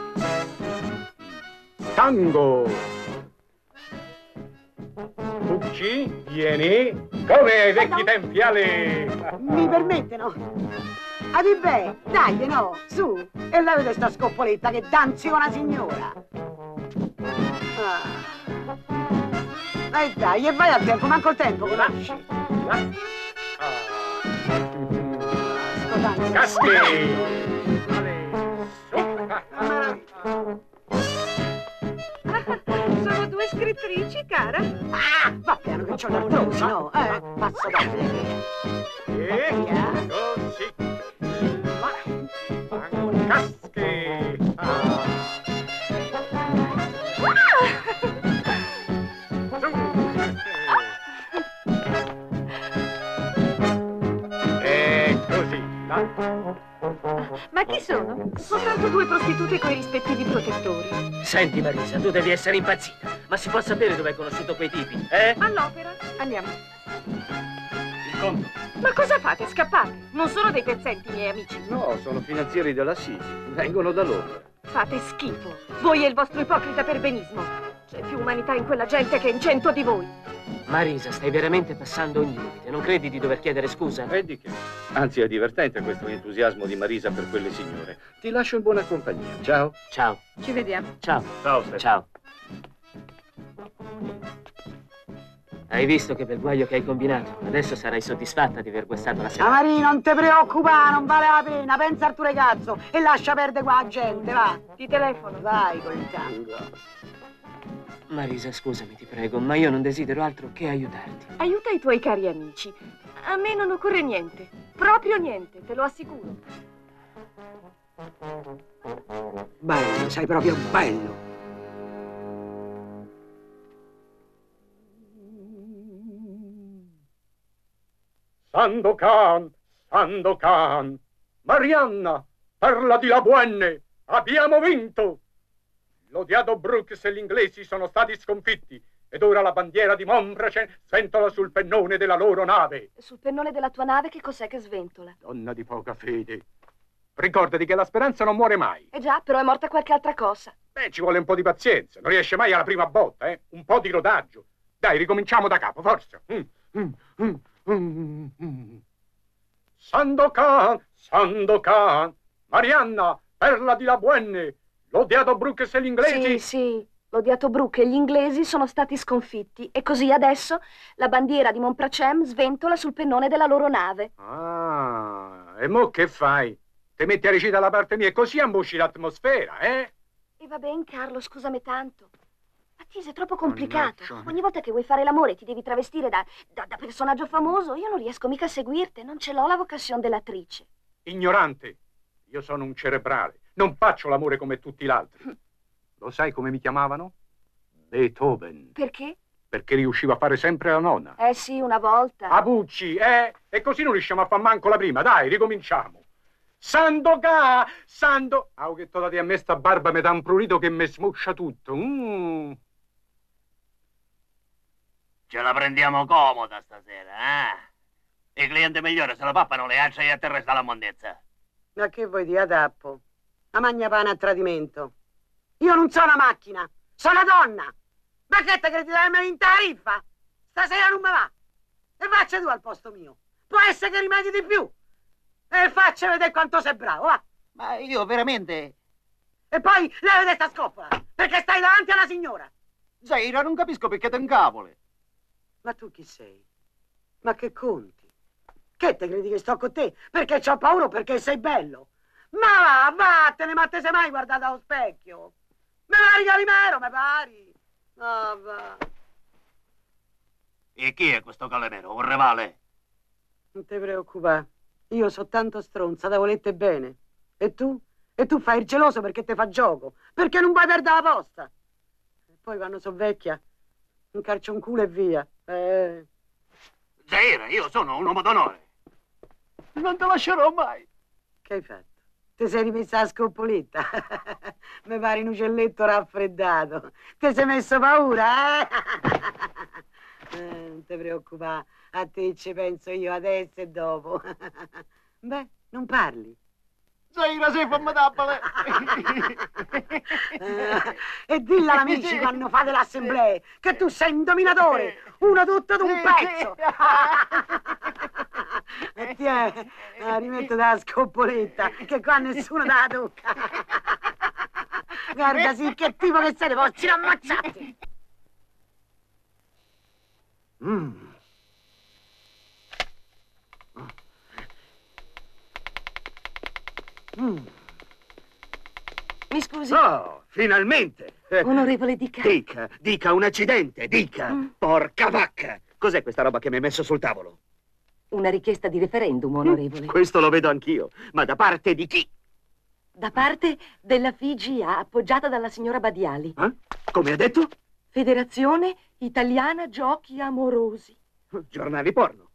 Tango! Amici, vieni. Come ai vecchi tempi, Ale. Mi permette, no? Adibè, dai, no, su. E levate sta scoppoletta che danzi con una signora. Dai, e vai a tempo, manco il tempo, conosci. Caschi! Sono due scrittrici, cara. Va piano che c'ho l'artrosi, no? Passa da me. Così. Caschi! Ma chi sono? Soltanto due prostitute coi rispettivi protettori. Senti, Marisa, tu devi essere impazzita. Ma si può sapere dove hai conosciuto quei tipi, eh? All'opera. Andiamo. Il conto? Ma cosa fate? Scappate? Non sono dei pezzenti, miei amici. No, sono finanzieri della City. Vengono da Londra. Fate schifo. Voi e il vostro ipocrita perbenismo. C'è più umanità in quella gente che in 100 di voi. Marisa, stai veramente passando ogni limite. Non credi di dover chiedere scusa? E di che? Anzi, è divertente questo entusiasmo di Marisa per quelle signore. Ti lascio in buona compagnia. Ciao. Ciao. Ci vediamo. Ciao. Ciao, Stefano. Ciao. Hai visto che bel guaio che hai combinato? Adesso sarai soddisfatta di aver guastato la sera. Marì, non te preoccupare, non vale la pena. Pensa al tuo ragazzo e lascia perdere qua la gente, va. Ti telefono. Vai col tango. Marisa, scusami, ti prego, ma io non desidero altro che aiutarti. Aiuta i tuoi cari amici. A me non occorre niente. Proprio niente, te lo assicuro. Bello, sei proprio bello. Sandokan, Sandokan. Marianna, parla di la Buenne. Abbiamo vinto. L'odiato Brooks e gli inglesi sono stati sconfitti ed ora la bandiera di Montbrachet sventola sul pennone della loro nave. Sul pennone della tua nave che cos'è che sventola? Donna di poca fede. Ricordati che la speranza non muore mai. Già, però è morta qualche altra cosa. Beh, ci vuole un po' di pazienza. Non riesce mai alla prima botta, eh? Un po' di rodaggio. Dai, ricominciamo da capo, forza. Sandokan, Sandokan. Marianna, perla di la Buenne. L'odiato Brooks e gli inglesi? Sì, l'odiato Brooke e gli inglesi sono stati sconfitti e così adesso la bandiera di Montbrachet sventola sul pennone della loro nave. Ah, e mo che fai? Ti metti a recitare la parte mia e così ambusci l'atmosfera, eh? E va bene, Carlo, scusami tanto. Ma ti sei troppo complicato. Mannaggia. Ogni volta che vuoi fare l'amore ti devi travestire da personaggio famoso. Io non riesco mica a seguirti, non ce l'ho la vocazione dell'attrice. Ignorante. Io sono un cerebrale. Non faccio l'amore come tutti gli altri. Lo sai come mi chiamavano? Beethoven. Perché? Perché riuscivo a fare sempre la nonna. Sì, una volta. Abucci, E così non riusciamo a far manco la prima. Dai, ricominciamo. Sandokan, Sando... Ah, che dati a me sta barba mi dà un prurito che mi smuscia tutto. Ce la prendiamo comoda stasera, eh? Il cliente migliore se la pappano le acce e a te resta la mondezza. Ma che vuoi dire, Adappo? La magna pane a tradimento. Io non sono una macchina, sono una donna. Ma che te credi di darmi in tariffa? Stasera non mi va. E faccia tu al posto mio. Può essere che rimedi di più. E faccia vedere quanto sei bravo, va. Ma io veramente... E poi levate sta scoppola, perché stai davanti alla signora. Zaira, non capisco perché te incavole. Ma tu chi sei? Ma che conti? Che te credi che sto con te? Perché c'ho paura o perché sei bello? Ma va, vattene, ma te sei mai guardato allo specchio? Me pari Calimero, me pari. No, va. E chi è questo Calimero? Un rivale? Non ti preoccupare. Io so tanto stronza da volette bene. E tu? E tu fai il geloso perché te fa gioco. Perché non vuoi perdere la posta. E poi quando so vecchia, un calcio un culo e via. Zaira, io sono un uomo d'onore. Non te lascerò mai. Che hai fatto? Ti sei rimessa la scoppoletta? Mi pare un uccelletto raffreddato. Ti sei messo paura, eh? Non ti preoccupare, a te ci penso io adesso e dopo. Beh, non parli. Zaira, sei formidabile! E dilla agli amici quando fate l'assemblea che tu sei un dominatore, uno tutto d'un pezzo. E tiè, rimetto dalla scoppoletta, che qua nessuno te la tocca. Guarda, sì, che tipo che siete, vostri ammazzati. Mi scusi? Oh, finalmente! Onorevole Dica. Dica, un accidente, dica! Porca vacca! Cos'è questa roba che mi hai messo sul tavolo? Una richiesta di referendum, onorevole. Questo lo vedo anch'io, ma da parte di chi? Da parte della FIGA, appoggiata dalla signora Badiali. Come ha detto? Federazione Italiana Giochi Amorosi. Giornali porno.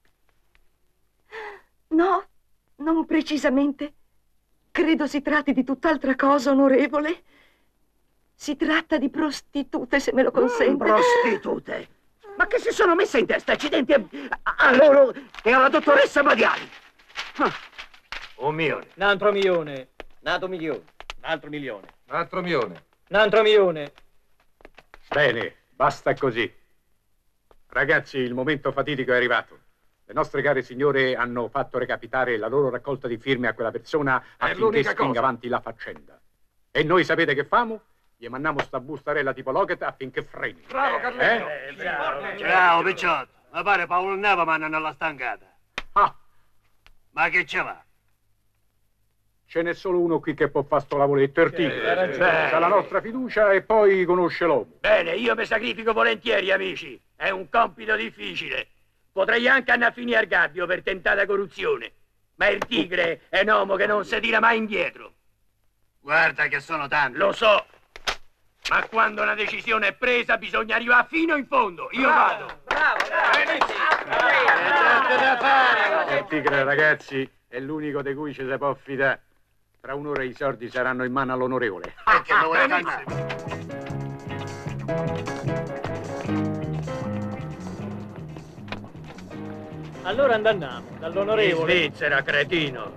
No, non precisamente. Credo si tratti di tutt'altra cosa, onorevole. Si tratta di prostitute, se me lo consente. Prostitute? Ma che si sono messe in testa? Accidenti a loro e alla dottoressa Badiali. Un milione. Un altro milione. Nato milione. Un altro milione. Un altro milione. Un altro milione. Bene, basta così. Ragazzi, il momento fatidico è arrivato. Le nostre care signore hanno fatto recapitare la loro raccolta di firme a quella persona affinché spinga avanti la faccenda. E noi sapete che famo? Gli mandiamo sta bustarella tipo Locket affinché freni. Bravo, Carletto! Ciao, picciotto. Mi pare Paolo Nevaman nella stangata. Ma che ce va? Ce n'è solo uno qui che può fare sto lavoretto, il tigre. C'ha la nostra fiducia e poi conosce l'uomo. Bene, io mi sacrifico volentieri, amici. È un compito difficile. Potrei anche andare a finire al gabbio per tentata corruzione. Ma il tigre è un uomo che non si tira mai indietro. Guarda che sono tanti. Lo so. Ma quando una decisione è presa bisogna arrivare fino in fondo. Io vado. Bravo, Il tigre, ragazzi, è l'unico di cui ci si può fidare. Tra un'ora i soldi saranno in mano all'onorevole. Perché lo vuoi calmare? Allora andiamo, dall'onorevole. In Svizzera, cretino.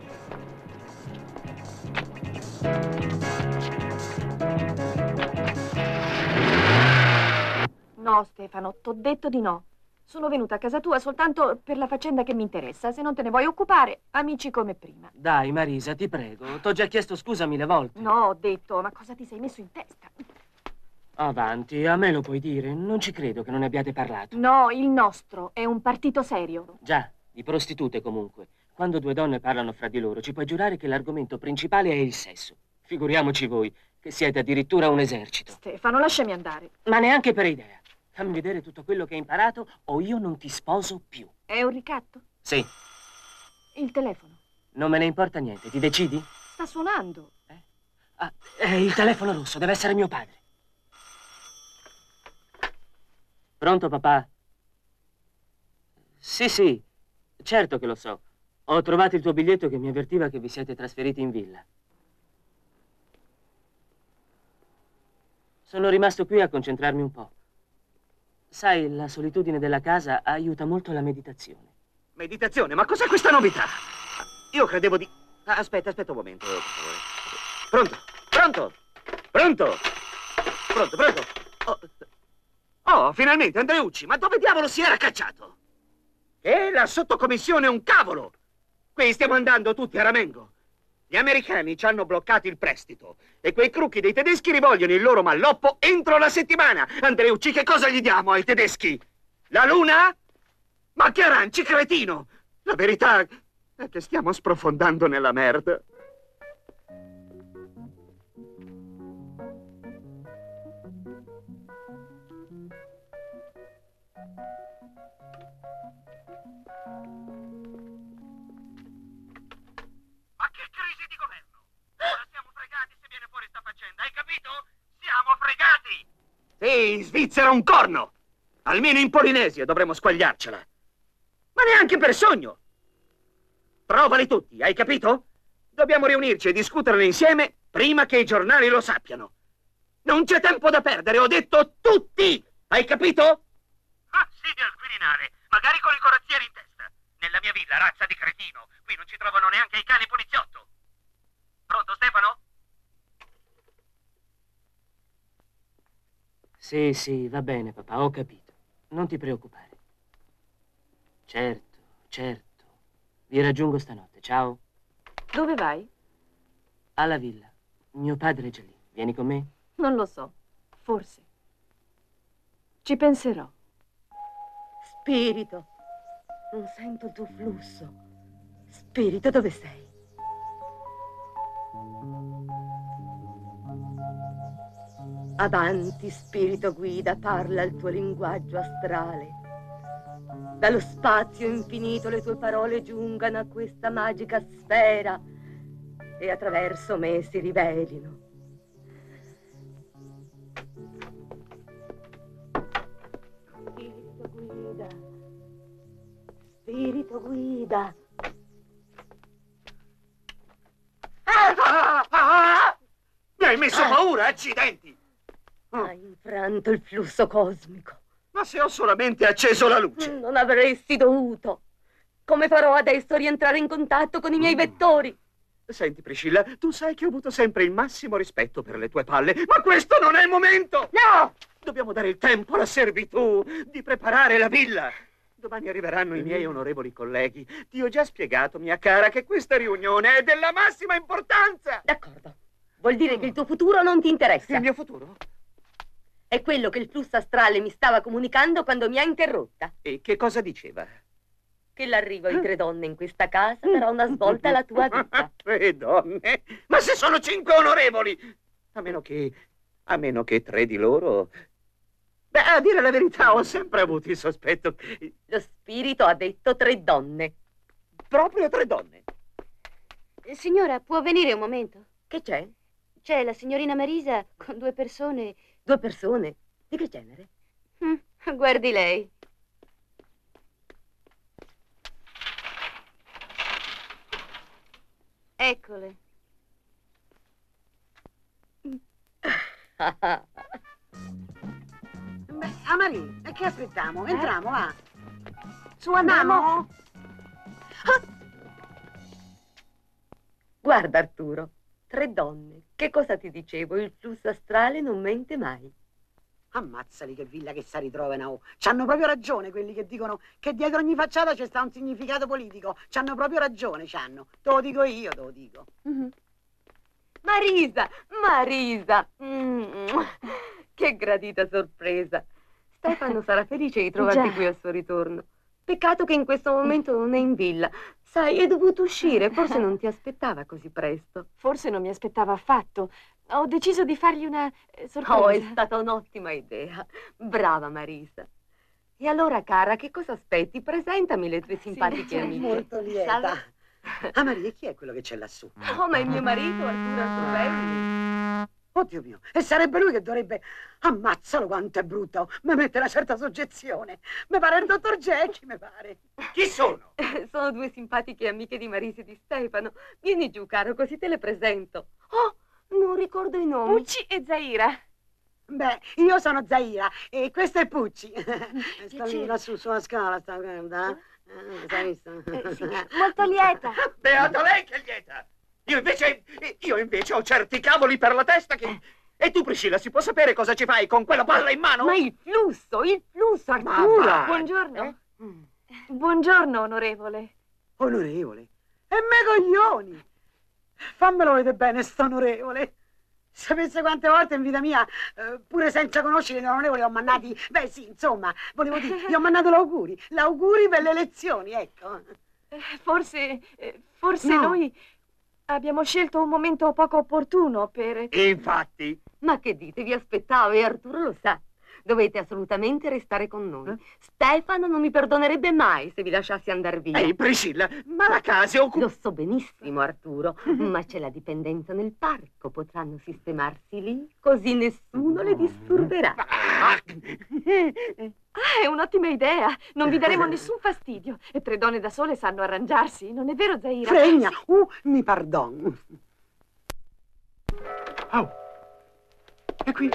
No, Stefano, t'ho detto di no. Sono venuta a casa tua soltanto per la faccenda che mi interessa. Se non te ne vuoi occupare, amici come prima. Dai, Marisa, ti prego. T'ho già chiesto scusa 1000 volte. No, ho detto, ma cosa ti sei messo in testa? Avanti, a me lo puoi dire. Non ci credo che non ne abbiate parlato. No, il nostro è un partito serio. Già, di prostitute comunque. Quando due donne parlano fra di loro, ci puoi giurare che l'argomento principale è il sesso. Figuriamoci voi, che siete addirittura un esercito. Stefano, lasciami andare. Ma neanche per idea. Fammi vedere tutto quello che hai imparato o io non ti sposo più. È un ricatto? Sì. Il telefono. Non me ne importa niente, ti decidi? Sta suonando. È il telefono rosso, deve essere mio padre. Pronto, papà? Sì, certo che lo so. Ho trovato il tuo biglietto che mi avvertiva che vi siete trasferiti in villa. Sono rimasto qui a concentrarmi un po'. Sai, la solitudine della casa aiuta molto la meditazione. Meditazione? Ma cos'è questa novità? Io credevo di... Aspetta un momento, per favore. Pronto? Oh, finalmente, Andreucci, ma dove diavolo si era cacciato? La sottocommissione è un cavolo! Qui stiamo andando tutti a ramengo. Gli americani ci hanno bloccato il prestito e quei crucchi dei tedeschi rivogliono il loro malloppo entro la settimana. Andreucci, che cosa gli diamo ai tedeschi? La luna? Ma che aranci, cretino! La verità è che stiamo sprofondando nella merda. Ma che crisi di governo? Ora siamo fregati se viene fuori sta faccenda, hai capito? Siamo fregati! Sì, in Svizzera un corno! Almeno in Polinesia dovremmo squagliarcela. Ma neanche per sogno! Provali tutti, hai capito? Dobbiamo riunirci e discuterne insieme prima che i giornali lo sappiano. Non c'è tempo da perdere, ho detto tutti! Hai capito? Ah, sì, al Quirinale, magari con il corazziere in testa. Nella mia villa, razza di cretino, qui non ci trovano neanche i cani poliziotto. Sì, sì, va bene, papà, ho capito. Non ti preoccupare. Certo, certo. Vi raggiungo stanotte, ciao. Dove vai? Alla villa. Mio padre è già lì. Vieni con me? Non lo so. Forse. Ci penserò. Spirito, non sento il tuo flusso. Spirito, dove sei? Avanti, spirito guida, parla il tuo linguaggio astrale. Dallo spazio infinito le tue parole giungano a questa magica sfera e attraverso me si rivelino. Spirito guida, spirito guida. Mi hai messo paura, accidenti! Hai infranto il flusso cosmico. Ma se ho solamente acceso la luce. Non avresti dovuto. Come farò adesso a rientrare in contatto con i miei vettori? Senti, Priscilla, tu sai che ho avuto sempre il massimo rispetto per le tue palle, ma questo non è il momento! No! Dobbiamo dare il tempo alla servitù di preparare la villa. Domani arriveranno i miei onorevoli colleghi. Ti ho già spiegato, mia cara, che questa riunione è della massima importanza. D'accordo. Vuol dire che il tuo futuro non ti interessa. Il mio futuro? È quello che il flusso astrale mi stava comunicando quando mi ha interrotta. E che cosa diceva? Che l'arrivo di 3 donne in questa casa darà una svolta alla tua vita. 3 donne? Ma se sono 5 onorevoli! A meno che 3 di loro... Beh, a dire la verità, ho sempre avuto il sospetto che... Lo spirito ha detto 3 donne. Proprio 3 donne? Signora, può venire un momento? Che c'è? C'è la signorina Marisa con 2 persone. 2 persone? Di che genere? Guardi lei. Eccole. Beh, Amarie, e che aspettiamo? Entriamo, va. Su, andiamo. Guarda, Arturo, 3 donne. Che cosa ti dicevo? Il flusso astrale non mente mai. Ammazzali che villa che si ritrovano. Oh. C'hanno proprio ragione quelli che dicono che dietro ogni facciata c'è sta un significato politico. C'hanno proprio ragione, c'hanno. Te lo dico io, te lo dico. Marisa, Marisa. Che gradita sorpresa. Stefano sarà felice di trovarti qui al suo ritorno. Peccato che in questo momento non è in villa. Sai, è dovuto uscire, forse non ti aspettava così presto. Forse non mi aspettava affatto. Ho deciso di fargli una sorpresa. Oh, è stata un'ottima idea. Brava Marisa. E allora, cara, che cosa aspetti? Presentami le tue simpatiche amiche. Molto lieta. Maria, chi è quello che c'è lassù? Oh, ma è mio marito, Arturo Antrovelli. Oddio mio, e sarebbe lui che dovrebbe... Ammazzalo quanto è brutto, mi mette una certa soggezione. Mi pare il dottor Jackie, mi pare. Chi sono? Sono 2 simpatiche amiche di Marisa e di Stefano. Vieni giù, caro, così te le presento. Oh, non ricordo i nomi. Pucci e Zaira. Beh, io sono Zaira e questo è Pucci. Sta lì lassù sulla scala, sta guarda. Sai visto? Sì, molto lieta. Beata lei che lieta! Io invece ho certi cavoli per la testa che... E tu, Priscilla, si può sapere cosa ci fai con quella palla in mano? Ma il flusso, Arturo. Buongiorno. Buongiorno, onorevole. Onorevole? E me coglioni! Fammelo vedere bene, sto onorevole. Sapesse quante volte in vita mia, pure senza conoscere l'onorevole, ho mandati... Beh, sì, insomma, volevo dire, gli ho mandato l'auguri. L'auguri per le elezioni, ecco. Forse No. noi abbiamo scelto un momento poco opportuno per... Infatti. Ma che dite, vi aspettavo e Arturo lo sa. Dovete assolutamente restare con noi. Stefano non mi perdonerebbe mai se vi lasciassi andare via. Ehi, Priscilla, ma la casa è occupata... Lo so benissimo, Arturo, ma c'è la dipendenza nel parco. Potranno sistemarsi lì, così nessuno le disturberà. È un'ottima idea. Non vi daremo nessun fastidio. E 3 donne da sole sanno arrangiarsi. Non è vero, Zaira? Fregna, mi pardon. Oh, e qui?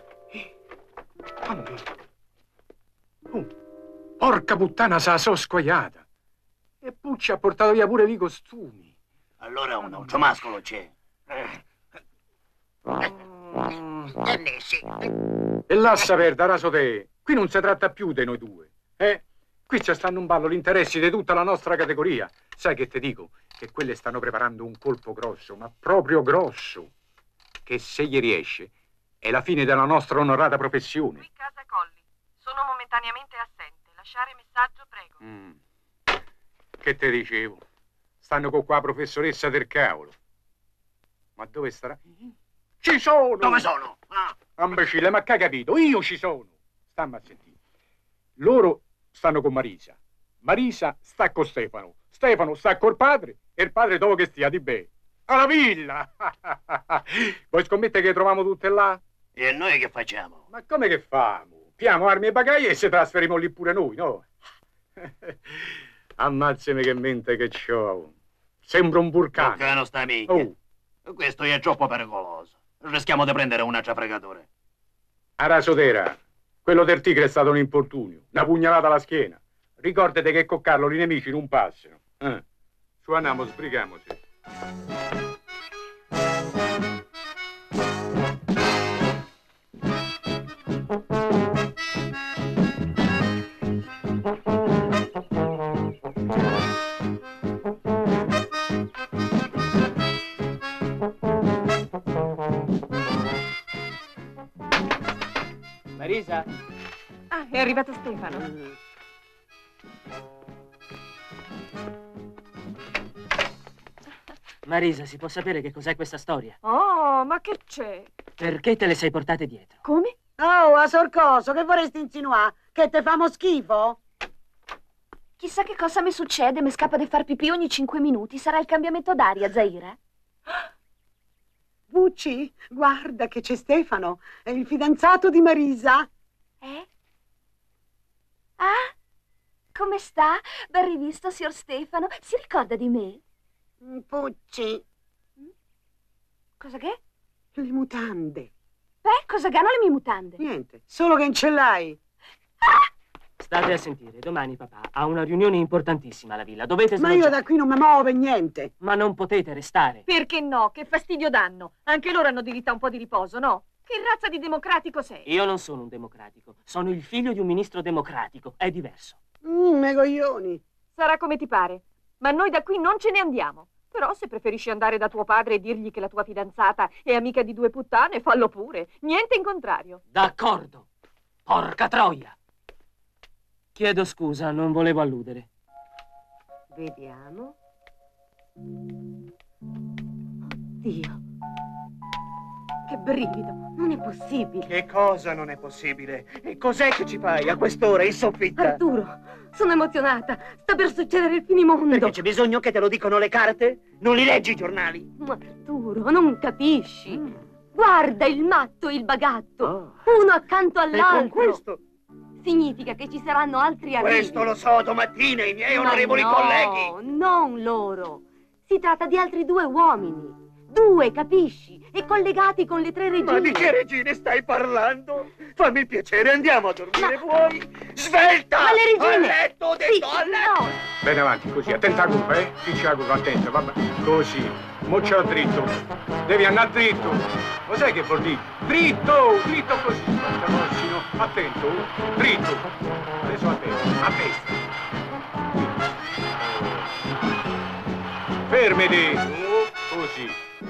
Porca puttana, sa so squagliata. E Pucci ha portato via pure i costumi. Allora un altro mascolo c'è. sì. E lascia perdere, raso te. Qui non si tratta più di noi due, eh? Qui ci stanno in ballo gli interessi di tutta la nostra categoria. Sai che ti dico? Che quelle stanno preparando un colpo grosso, ma proprio grosso, che se gli riesce è la fine della nostra onorata professione. Qui Casa Colli. Sono momentaneamente assente. Lasciare messaggio, prego. Che te dicevo? Stanno con qua professoressa del cavolo. Ma dove starà? Ci sono! Dove sono? Imbecille, ma che hai capito? Io ci sono! Stammi a sentire. Loro stanno con Marisa. Marisa sta con Stefano. Stefano sta col padre e il padre dopo che stia di bene. Alla villa! Vuoi scommettere che troviamo tutte là? E noi che facciamo? Ma come che famo? Piamo armi e bagagli e se trasferiamo lì pure noi, no? Ammazzami che mente che c'ho. Sembra un vulcano. Vulcano sta mica. Questo è troppo pericoloso. Rischiamo di prendere un'altra fregatura. A rasotera, quello del tigre è stato un infortunio, una pugnalata alla schiena. Ricordate che con Carlo i nemici non passano. Su andiamo, sbrigamoci. Marisa? Ah, è arrivato Stefano. Marisa, si può sapere che cos'è questa storia? Oh, ma che c'è? Perché te le sei portate dietro? Come? Oh, a sorcoso, che vorresti insinuare? Che te famo schifo? Chissà che cosa mi succede, mi scappa di far pipì ogni 5 minuti. Sarà il cambiamento d'aria, Zaira? Bucci, guarda che c'è Stefano, è il fidanzato di Marisa. Ah, come sta? Ben rivisto, signor Stefano. Si ricorda di me? Pucci. Cosa che? Le mutande. Beh, cosa ganno le mie mutande? Niente, solo che non ce l'hai. State a sentire, domani papà ha una riunione importantissima alla villa. Dovete Ma io da qui non mi muovo per niente. Ma non potete restare. Perché no? Che fastidio danno. Anche loro hanno diritto a un po' di riposo, no? Che razza di democratico sei? Io non sono un democratico. Sono il figlio di un ministro democratico. È diverso. Me coglioni. Sarà come ti pare. Ma noi da qui non ce ne andiamo. Però se preferisci andare da tuo padre e dirgli che la tua fidanzata è amica di 2 puttane, fallo pure. Niente in contrario. D'accordo. Porca troia. Chiedo scusa, non volevo alludere. Vediamo. Oddio. Che brivido. Non è possibile. Che cosa non è possibile? E cos'è che ci fai a quest'ora in soffitta? Arturo, sono emozionata. Sta per succedere il finimondo. Perché c'è bisogno che te lo dicano le carte? Non li leggi i giornali? Ma Arturo, non capisci. Guarda il matto e il bagatto. Uno accanto all'altro. E con questo? Significa che ci saranno altri arrivi. Questo lo so domattina, i miei onorevoli colleghi. Non loro. Si tratta di altri 2 uomini. 2, capisci? E collegati con le 3 regine. Ma di che regine stai parlando? Fammi il piacere, andiamo a dormire, vuoi? Svelta! Ma le regine! A letto, ho detto, a letto! No. Bene avanti, così, attenta a curva, Chi c'è la curva, attenta, vabbè. Così, moccia dritto. Devi andare dritto. Lo sai che vuol dire? Dritto, dritto così. Aspetta, vicino. Attento, dritto. Adesso attento, a destra. Fermati. Così.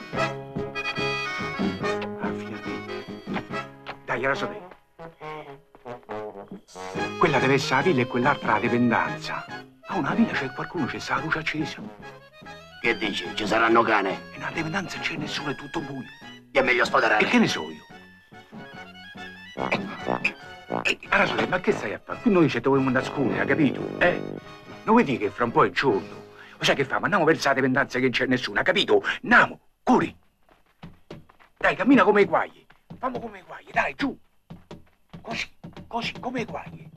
Dai, era so te. Quella deve essere la villa e quell'altra la dipendenza. A una villa c'è qualcuno, c'è la luce accesa. Che dici? Ci saranno cane? E nella dipendenza non c'è nessuno, è tutto buio. È meglio sfoderare. E che ne so io? Allora, ma che stai a fare? Qui noi ci dobbiamo nascondere, capito? Non vuoi dire che fra un po' è giorno? Lo sai che famo? Andiamo verso la dipendenza che non c'è nessuno, capito? Andiamo, corri! Dai, cammina come i guai. Fammo come i guai, dai, giù! Così, così, come i guai.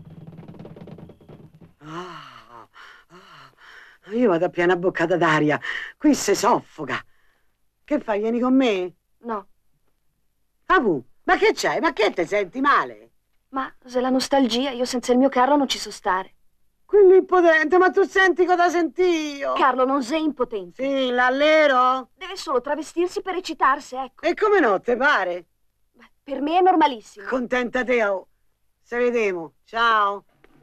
Io vado a piena boccata d'aria. Qui si soffoca. Che fai? Vieni con me? No. Abu, ma che c'hai? Ma che te senti male? Ma se la nostalgia, io senza il mio Carlo non ci so stare. Quello impotente, ma tu senti cosa senti io? Carlo, non sei impotente. Sì, l'allero? Deve solo travestirsi per eccitarsi, ecco. E come no, te pare? Per me è normalissimo. Contenta te, oh. Se vediamo. Ciao.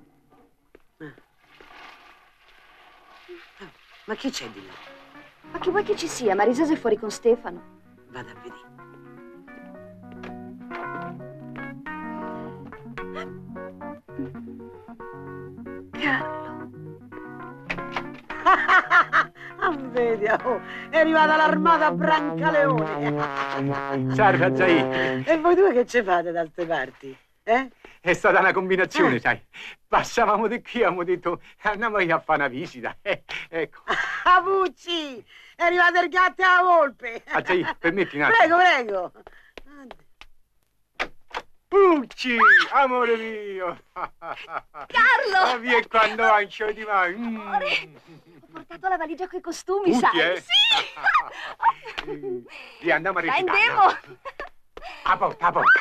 Ma chi c'è di là? Ma che vuoi che ci sia? Marisa è fuori con Stefano. Vado a vedere. Carlo. Vedi, oh, è arrivata l'armata Brancaleone. Ciao, Zai. E voi due che ci fate da ste parti? È stata una combinazione, sai. Passavamo di qui, abbiamo detto, andiamo a fare una visita. Ecco. Ah, Pucci! È arrivato il gatto e la volpe. Zai, permetti un attimo. Prego, prego. Pucci, amore mio. Carlo! Vieni quando ancio di mai. Ho portato la valigia coi costumi, Tutti, sai? Sì! Via, andiamo a Dai, recitare. andiamo! A porta, a porta.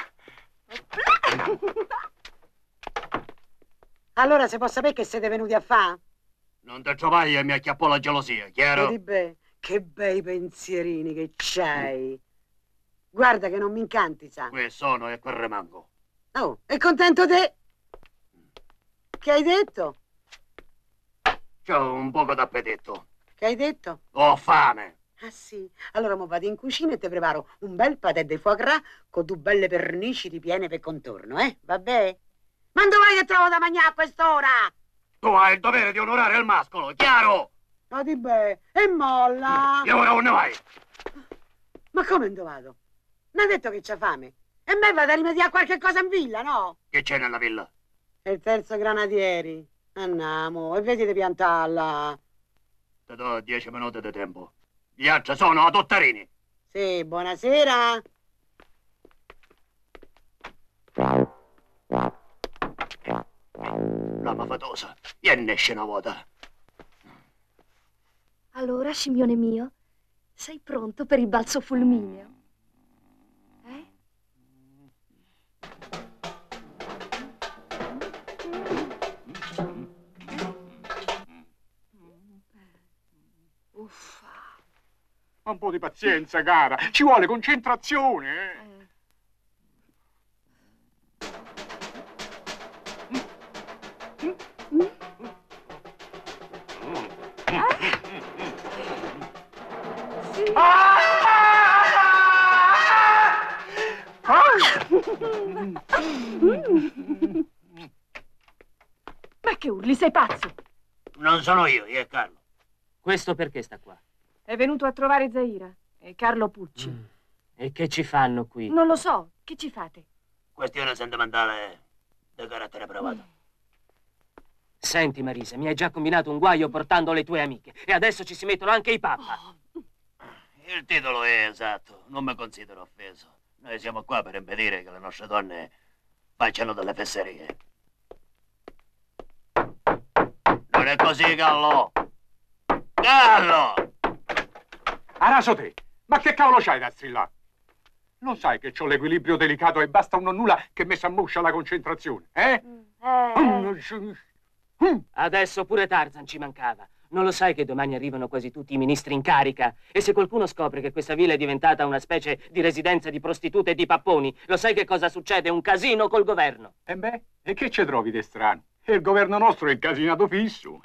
Allora, se può sapere che siete venuti a fare? Non te trovai e mi acchiappò la gelosia, chiaro? Vedi bene, che bei pensierini che c'hai. Guarda che non mi incanti, sa. Qui sono e qui rimango. Oh, è contento te? Che hai detto? C'ho un poco d'appetito. Che hai detto? Ho fame. Ah sì, allora mo vado in cucina e ti preparo un bel patè di foie gras con due belle pernici ripiene per contorno, Vabbè? Ma dove vai che trovo da mangiare a quest'ora? Tu hai il dovere di onorare il mascolo, chiaro? No, di beh, e molla! E ora ne vai? Ma come non vado? Non hai detto che c'ha fame? E me vado a rimediare qualche cosa in villa, no? Che c'è nella villa? È il terzo granatieri. Andiamo, e vedi di piantarla. Ti do 10 minuti di tempo. Gli altri sono a Dottarini. Sì, buonasera. La mafatosa, e ne esce una vuota. Allora, Scimmione mio, sei pronto per il balzo fulmineo? Uffa. Un po' di pazienza, cara. Ci vuole concentrazione. Ma che urli, sei pazzo? Non sono io è Carlo. Questo perché sta qua? È venuto a trovare Zaira e Carlo Pucci. E che ci fanno qui? Non lo so, che ci fate? Questione sentimentale di carattere privato. Senti, Marisa, mi hai già combinato un guaio portando le tue amiche e adesso ci si mettono anche i pappa. Il titolo è esatto, non mi considero offeso. Noi siamo qua per impedire che le nostre donne facciano delle fesserie. Non è così, Gallo! Gallo! Araso te, ma che cavolo c'hai da strillare? Non sai che c'ho l'equilibrio delicato e basta un nonnulla che mi s'ammuscia la concentrazione, Adesso pure Tarzan ci mancava. Non lo sai che domani arrivano quasi tutti i ministri in carica? E se qualcuno scopre che questa villa è diventata una specie di residenza di prostitute e di papponi, lo sai che cosa succede? Un casino col governo. E beh, e che ci trovi di strano? Il governo nostro è incasinato fisso.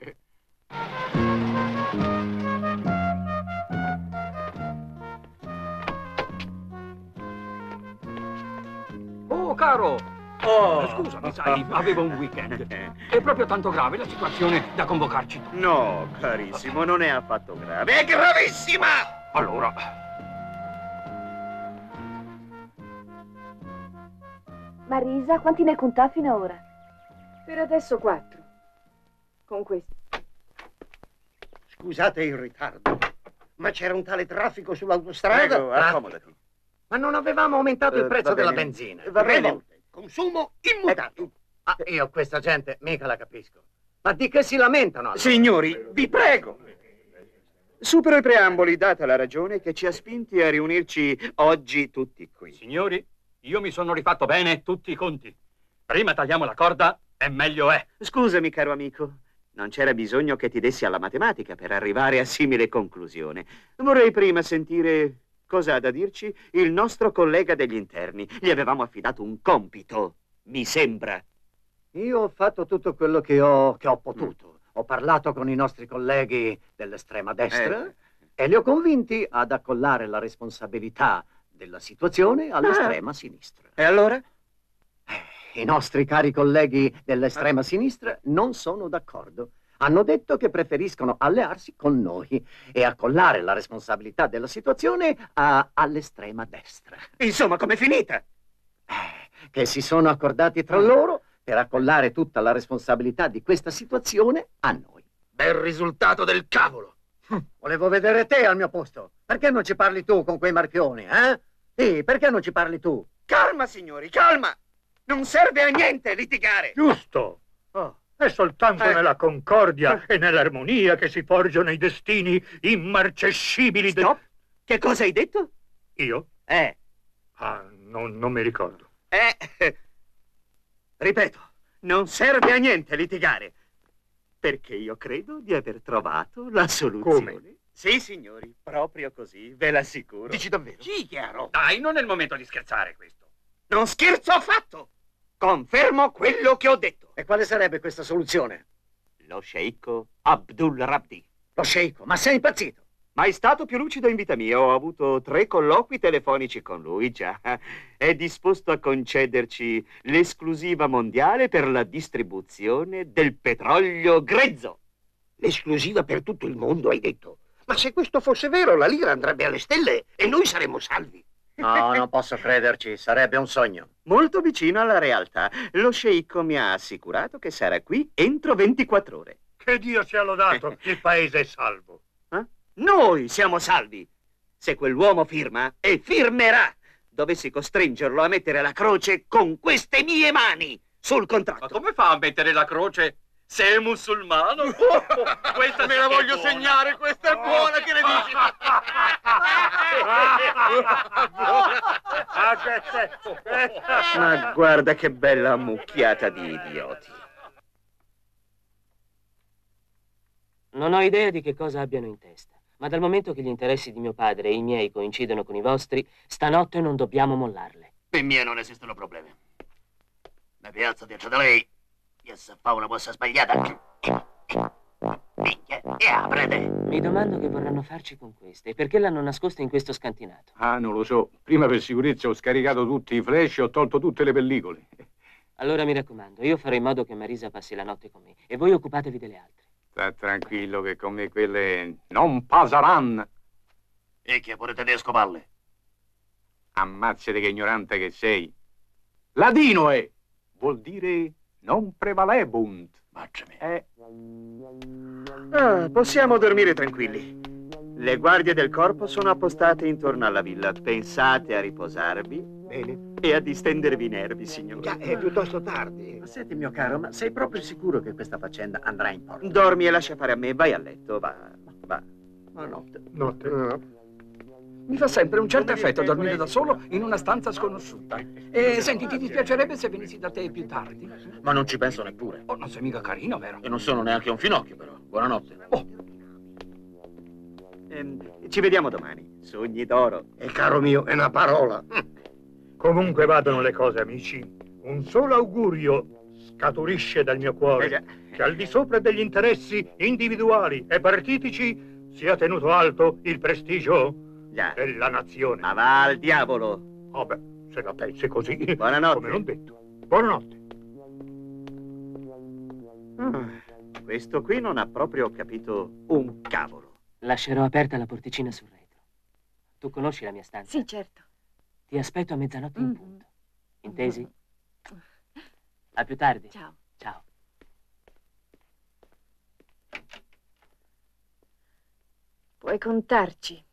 Oh, caro! Oh, scusami, sai, avevo un weekend. È proprio tanto grave la situazione da convocarci tutti. No, carissimo, non è affatto grave. È gravissima! Allora... Marisa, quanti ne conta fino ad ora? Per adesso 4. Con questo. Scusate il ritardo, ma c'era un tale traffico sull'autostrada. Prego, accomodati. Ma non avevamo aumentato il prezzo va della bene. benzina? Va bene. 3 volte. Consumo immutato. Ah, io questa gente mica la capisco. Ma di che si lamentano allora? Signori, vi prego. Supero i preamboli, data la ragione che ci ha spinti a riunirci oggi tutti qui. Signori, io mi sono rifatto bene tutti i conti. Prima tagliamo la corda e meglio è. Scusami, caro amico. Non c'era bisogno che ti dessi alla matematica per arrivare a simile conclusione. Vorrei prima sentire cosa ha da dirci il nostro collega degli interni. Gli avevamo affidato un compito, mi sembra. Io ho fatto tutto quello che ho potuto. Ho parlato con i nostri colleghi dell'estrema destra e li ho convinti ad accollare la responsabilità della situazione all'estrema sinistra. E allora? I nostri cari colleghi dell'estrema sinistra non sono d'accordo. Hanno detto che preferiscono allearsi con noi e accollare la responsabilità della situazione all'estrema destra. Insomma, com'è finita? Che si sono accordati tra loro per accollare tutta la responsabilità di questa situazione a noi. Bel risultato del cavolo! Volevo vedere te al mio posto. Perché non ci parli tu con quei marchioni, eh? Sì, perché non ci parli tu? Calma, signori, calma! Non serve a niente litigare! Giusto! È soltanto nella concordia e nell'armonia che si forgiano i destini immarcescibili del... Stop! Che cosa hai detto? Io? Non mi ricordo. Ripeto, non serve a niente litigare. Perché io credo di aver trovato la soluzione. Come? Sì, signori, proprio così, ve l'assicuro. Dici davvero? Sì, chiaro. Dai, non è il momento di scherzare questo. Non scherzo affatto! Confermo quello che ho detto. E quale sarebbe questa soluzione? Lo sceicco Abdul Rabdi. Lo sceicco? Ma sei impazzito? Mai stato più lucido in vita mia. Ho avuto 3 colloqui telefonici con lui, già. È disposto a concederci l'esclusiva mondiale per la distribuzione del petrolio grezzo. L'esclusiva per tutto il mondo, hai detto? Ma se questo fosse vero, la lira andrebbe alle stelle e noi saremmo salvi. No, non posso crederci, sarebbe un sogno. Molto vicino alla realtà. Lo sceicco mi ha assicurato che sarà qui entro 24 ore. Che Dio sia lodato, il paese è salvo. Noi siamo salvi. Se quell'uomo firma, e firmerà, dovessi costringerlo a mettere la croce con queste mie mani sul contratto. Ma come fa a mettere la croce? Sei musulmano? Questa me la voglio segnare, questa è buona, che ne dici? Ma guarda che bella ammucchiata di idioti. Non ho idea di che cosa abbiano in testa, ma dal momento che gli interessi di mio padre e i miei coincidono con i vostri, stanotte non dobbiamo mollarle. Per me non esistono problemi. La piazza dietro da lei, che se fa una mossa sbagliata, minchia, e aprete. Mi domando che vorranno farci con queste e perché l'hanno nascosta in questo scantinato. Non lo so. Prima per sicurezza ho scaricato tutti i flash e ho tolto tutte le pellicole. Allora mi raccomando, io farò in modo che Marisa passi la notte con me e voi occupatevi delle altre. Sta tranquillo che con me quelle non passeranno. E che pure tedesco palle? Ammazzate che ignorante che sei. Ladino è. Vuol dire non prevalebunt. Possiamo dormire tranquilli. Le guardie del corpo sono appostate intorno alla villa. Pensate a riposarvi. Bene. E a distendervi i nervi, signore. Già, è piuttosto tardi. Ma senti, mio caro, ma sei proprio sicuro che questa faccenda andrà in porto? Dormi e lascia fare a me. Vai a letto, va. Buonanotte. Mi fa sempre un certo effetto dormire da solo in una stanza sconosciuta. E senti, ti dispiacerebbe se venissi da te più tardi? Ma non ci penso neppure. Oh, non sei mica carino, vero? E non sono neanche un finocchio, però. Buonanotte. Ci vediamo domani. Sogni d'oro. E caro mio, è una parola. Comunque vadano le cose, amici. Un solo augurio scaturisce dal mio cuore. Che al di sopra degli interessi individuali e partitici sia tenuto alto il prestigio della nazione. Ma va al diavolo. Vabbè, se la pensi così. Buonanotte. Come non detto. Buonanotte. Questo qui non ha proprio capito un cavolo. Lascerò aperta la porticina sul retro. Tu conosci la mia stanza? Sì, certo. Ti aspetto a mezzanotte in punto. Intesi? A più tardi. Ciao. Ciao. Puoi contarci.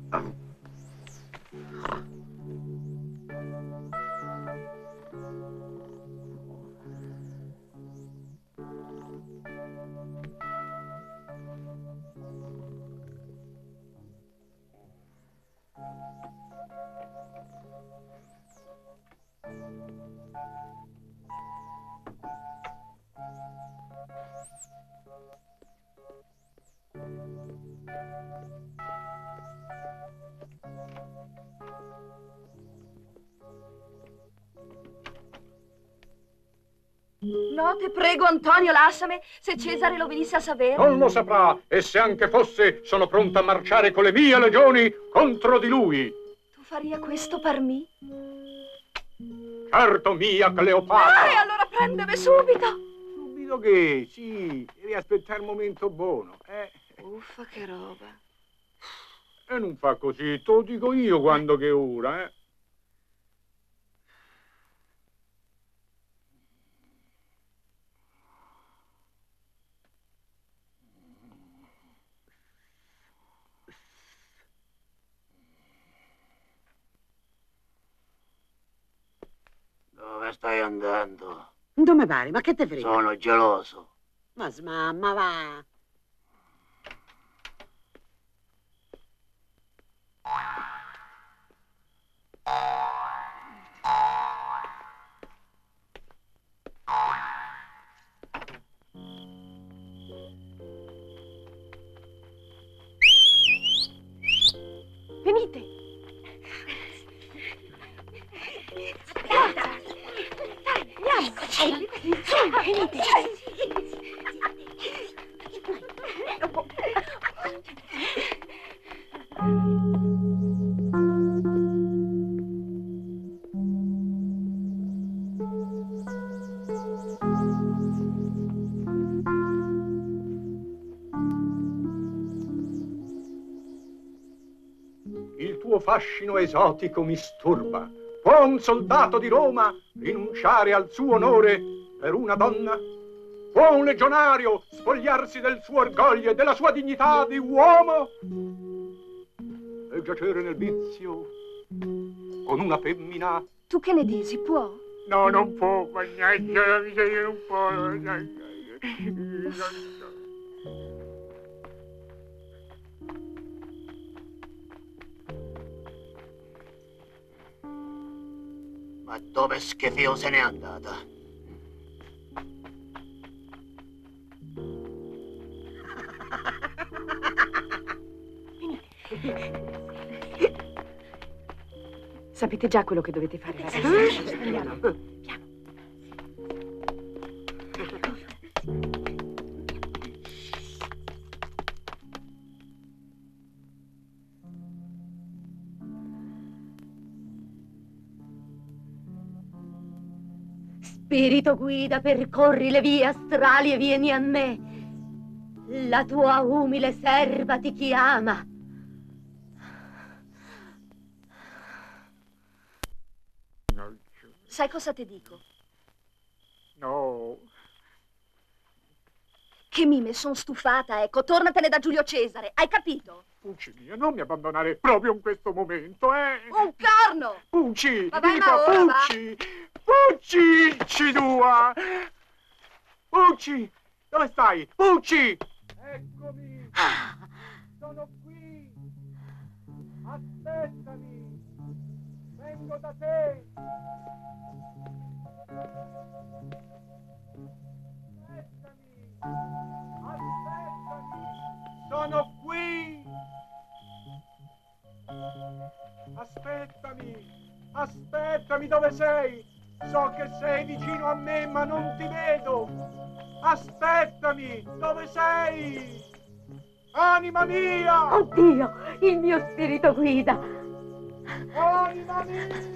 No, te prego, Antonio, lasciami. Se Cesare lo venisse a sapere. Non lo saprà, e se anche fosse, sono pronto a marciare con le mie legioni contro di lui. Tu faria questo per me? Certo, mia Cleopatra. E allora prendeme subito. Subito che? Sì, devi aspettare il momento buono, Uffa, che roba. E non fa così, te lo dico io quando che ora, Dove stai andando? Dove pare? Ma che te frega? Sono geloso. Ma smamma, va. Venite. Aspetta. Dai, andiamo. Venite. il tuo fascino esotico mi sturba. Può un soldato di Roma rinunciare al suo onore per una donna? Può un legionario spogliarsi del suo orgoglio e della sua dignità di uomo? E giacere nel vizio con una femmina? Tu che ne dici, può? No, non può, mannaggia la miseria, non può. Ma dove schifio se n'è andata? Sapete già quello che dovete fare, ragazzi. Andiamo. Spirito guida, percorri le vie astrali e vieni a me. La tua umile serva ti chiama. Sai cosa ti dico? No. Che mime, sono stufata, ecco. Tornatene da Giulio Cesare, hai capito? Pucci mia, non mi abbandonare proprio in questo momento, Un corno! Pucci, Vabbè, vieni ma qua, ora va. Pucci! Pucci, Cidua! Pucci, dove stai? Pucci! Eccomi! Sono qui! Aspettami! Vengo da te! Aspettami! Sono qui! Aspettami! Aspettami, dove sei? So che sei vicino a me, ma non ti vedo! Aspettami! Dove sei? Anima mia! Oddio, il mio spirito guida. Anima mia!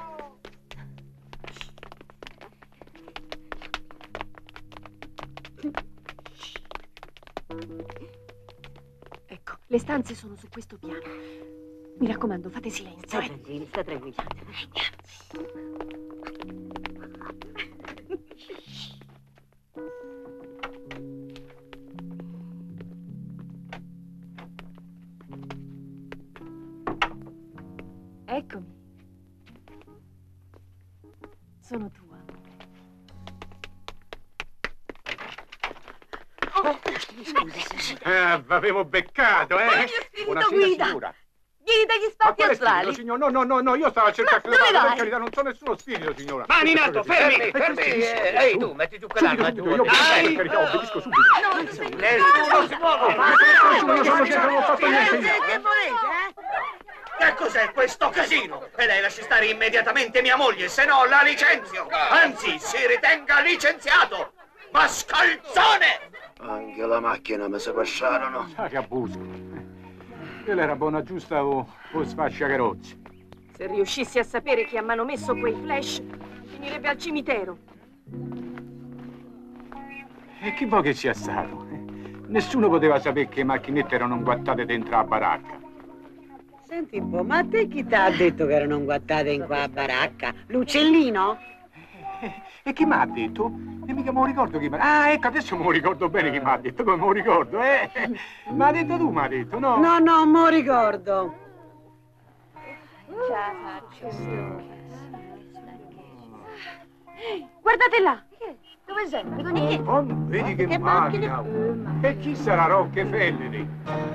Ecco, le stanze sono su questo piano. Mi raccomando, fate silenzio. Sta tranquilli, sta tranquilli. Eccomi. Sono tua. Avevo beccato, Spirito guida. Signora. Guida gli Ma spazi quale astrali. spirito, signor? No, io stavo a cercare Ma dove vai? per carità, non so nessuno spirito, signora. Mani in alto, fermi! Ehi, tu, metti giù quell'arma. Subito, io per carità, obbedisco subito. Nessuno si muove. Io non ho fatto niente. Che volete, Che cos'è questo casino? E lei lasci stare immediatamente mia moglie, se no la licenzio. Anzi, si ritenga licenziato. Mascalzone! Anche la macchina mi sequestrarono. Sa che abuso. Quella era buona giusta o sfasciacarozzi. Se riuscissi a sapere chi ha manomesso quei flash, finirebbe al cimitero. E chi vuoi che sia stato? Nessuno poteva sapere che macchinette erano guattate dentro la baracca. Senti un po', ma a te chi ti ha detto che erano guattate in qua baracca? L'uccellino? E chi mi ha detto? E mica me lo ricordo chi mi ha... Ah, ecco, adesso me lo ricordo bene chi mi ha detto, come me lo ricordo, Mi ha detto tu, mi ha detto, no? No, non me lo ricordo. Guardate là! Dove sei? Non vedo niente. Oh, vedi che macchina! E chi sarà Rockefeller?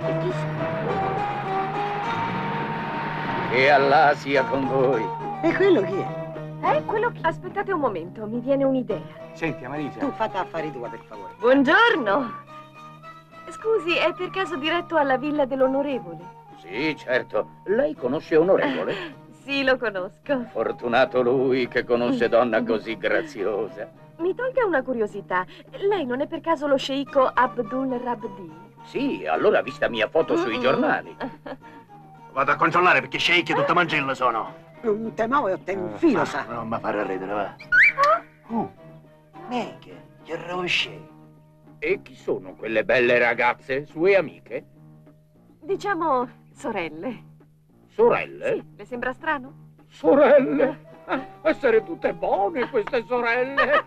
E Allah sia con voi. E quello chi è? Quello che... Aspettate un momento, mi viene un'idea. Senti, Marisa. Tu fate affari tua, per favore. Buongiorno! Scusi, è per caso diretto alla villa dell'onorevole? Sì, certo. Lei conosce onorevole? Sì, lo conosco. Fortunato lui che conosce donna così graziosa. Mi tolga una curiosità. Lei non è per caso lo sceicco Abdul Rabdi? Sì, allora vista mia foto sui giornali. Vado a controllare perché sceicchi tutta mangilla sono. Non te muovo e te infilo, sa. Non mi fare ridere, va. Minchia, che rosce. E chi sono quelle belle ragazze, sue amiche? Diciamo sorelle. Sorelle? Sì, le sembra strano? Sorelle? Essere tutte buone queste sorelle.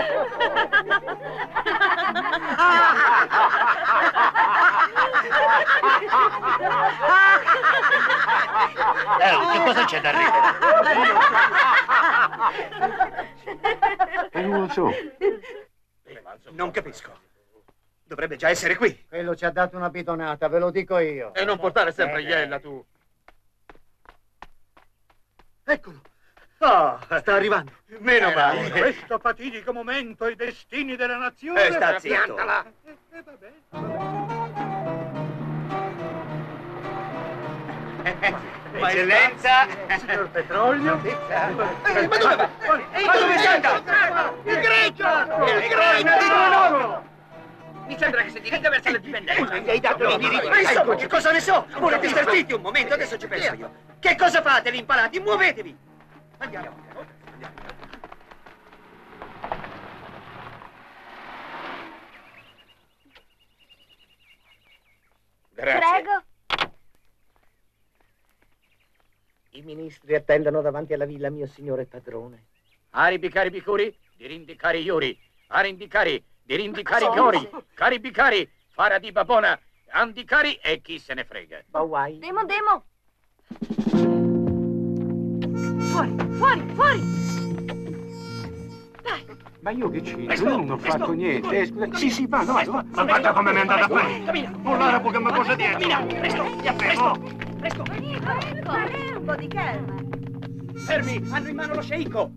Che cosa c'è da ridere? Non lo so. Non capisco. Dovrebbe già essere qui. Quello ci ha dato una pitonata, ve lo dico io. E non portare sempre iella, tu. Eccolo. Oh, sta arrivando. Meno male. In questo fatidico momento i destini della nazione... sta zitto. Eccellenza. Signor Petrolio? Ma dove va? Ma dove sei andato? Il greco! Il greco! Mi sembra che si dirige verso le dipendenze. Mi hai dato l'indirizzo. Ma insomma, che cosa ne so? Volete star zitti un momento? Adesso ci penso io. Che cosa fate lì impalati? Muovetevi! Andiamo. Grazie. Prego. I ministri attendono davanti alla villa, mio signore padrone. Aribicari bicuri, dirindicari iuri. Arindicari, dirindicari cori. Cari bicari, fara di babona. Andicari e chi se ne frega. Bawai. Demo. Fuori! Ma io che c'entro? Io non ho fatto niente. Scusa. Sì, va. Ma guarda come mi è andata a fare. Cammina. Con l'arabo che mi cosa dietro. Cammina, presto. Un po' di calma. Fermi, hanno in mano lo sceicco.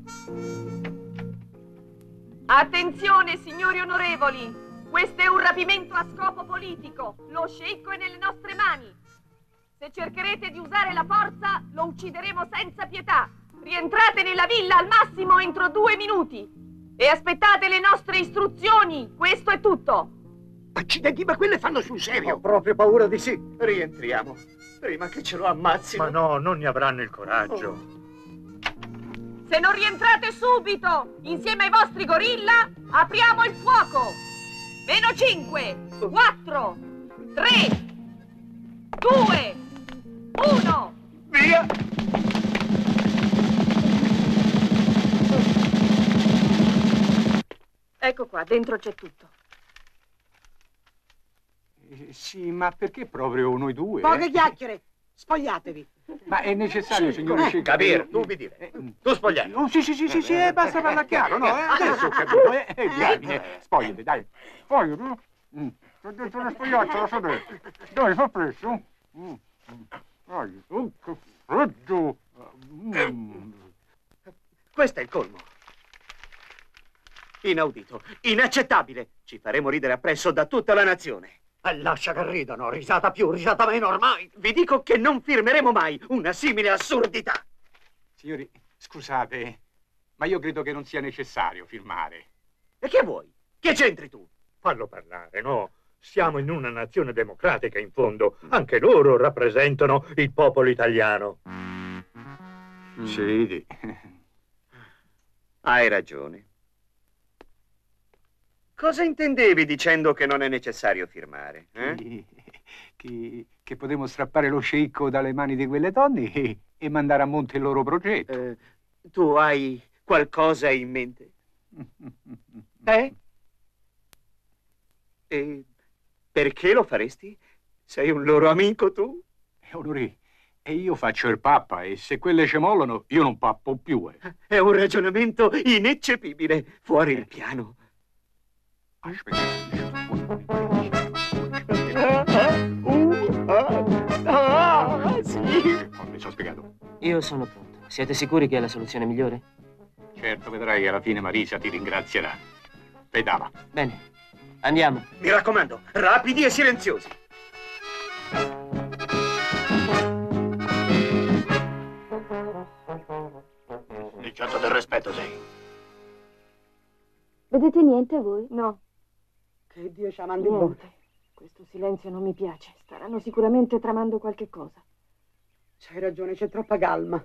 Attenzione, signori onorevoli! Questo è un rapimento a scopo politico. Lo sceicco è nelle nostre mani. Se cercherete di usare la forza, lo uccideremo senza pietà. Rientrate nella villa al massimo entro 2 minuti. E aspettate le nostre istruzioni. Questo è tutto. Accidenti, ma quelle fanno sul serio. Ho proprio paura di sì. Rientriamo. Prima che ce lo ammazzino. Ma no, non ne avranno il coraggio. Se non rientrate subito, insieme ai vostri gorilla, apriamo il fuoco. -5, 4, 3, 2, 1. Via! Ecco qua, dentro c'è tutto. Sì, ma perché proprio noi due? Poche chiacchiere. Spogliatevi. Ma è necessario, signore Scicco? Capire, tu ubbidire. Tu spogliare. Oh, sì, basta parlare chiaro, no? Adesso ho capito, diamine. Spogliati, dai. Spogliati. Ho detto una spogliaccia, la so detto. Dai, fa presto. Dai, che freddo. Questo è il colmo. Inaudito, inaccettabile. Ci faremo ridere appresso da tutta la nazione. Lascia che ridano, risata più, risata meno ormai. Vi dico che non firmeremo mai una simile assurdità. Signori, scusate, ma io credo che non sia necessario firmare. E che vuoi? Che c'entri tu? Fallo parlare, no? Siamo in una nazione democratica, in fondo. Anche loro rappresentano il popolo italiano. Sì. Hai ragione. Cosa intendevi dicendo che non è necessario firmare? Che potremo strappare lo sceicco dalle mani di quelle donne e mandare a monte il loro progetto. Tu hai qualcosa in mente? E perché lo faresti? Sei un loro amico tu? Onore, e io faccio il pappa e se quelle ci mollano io non pappo più. È un ragionamento ineccepibile, fuori il piano. Sì. Mi sono spiegato. Io sono pronto. Siete sicuri che è la soluzione migliore? Certo, vedrai, alla fine Marisa ti ringrazierà. Pedala. Bene, andiamo. Mi raccomando, rapidi e silenziosi. Licenza del rispetto sei. Vedete niente voi? No. Che Dio ci ha mandato. Niente. Questo silenzio non mi piace. Staranno sicuramente tramando qualche cosa. C'hai ragione, c'è troppa calma.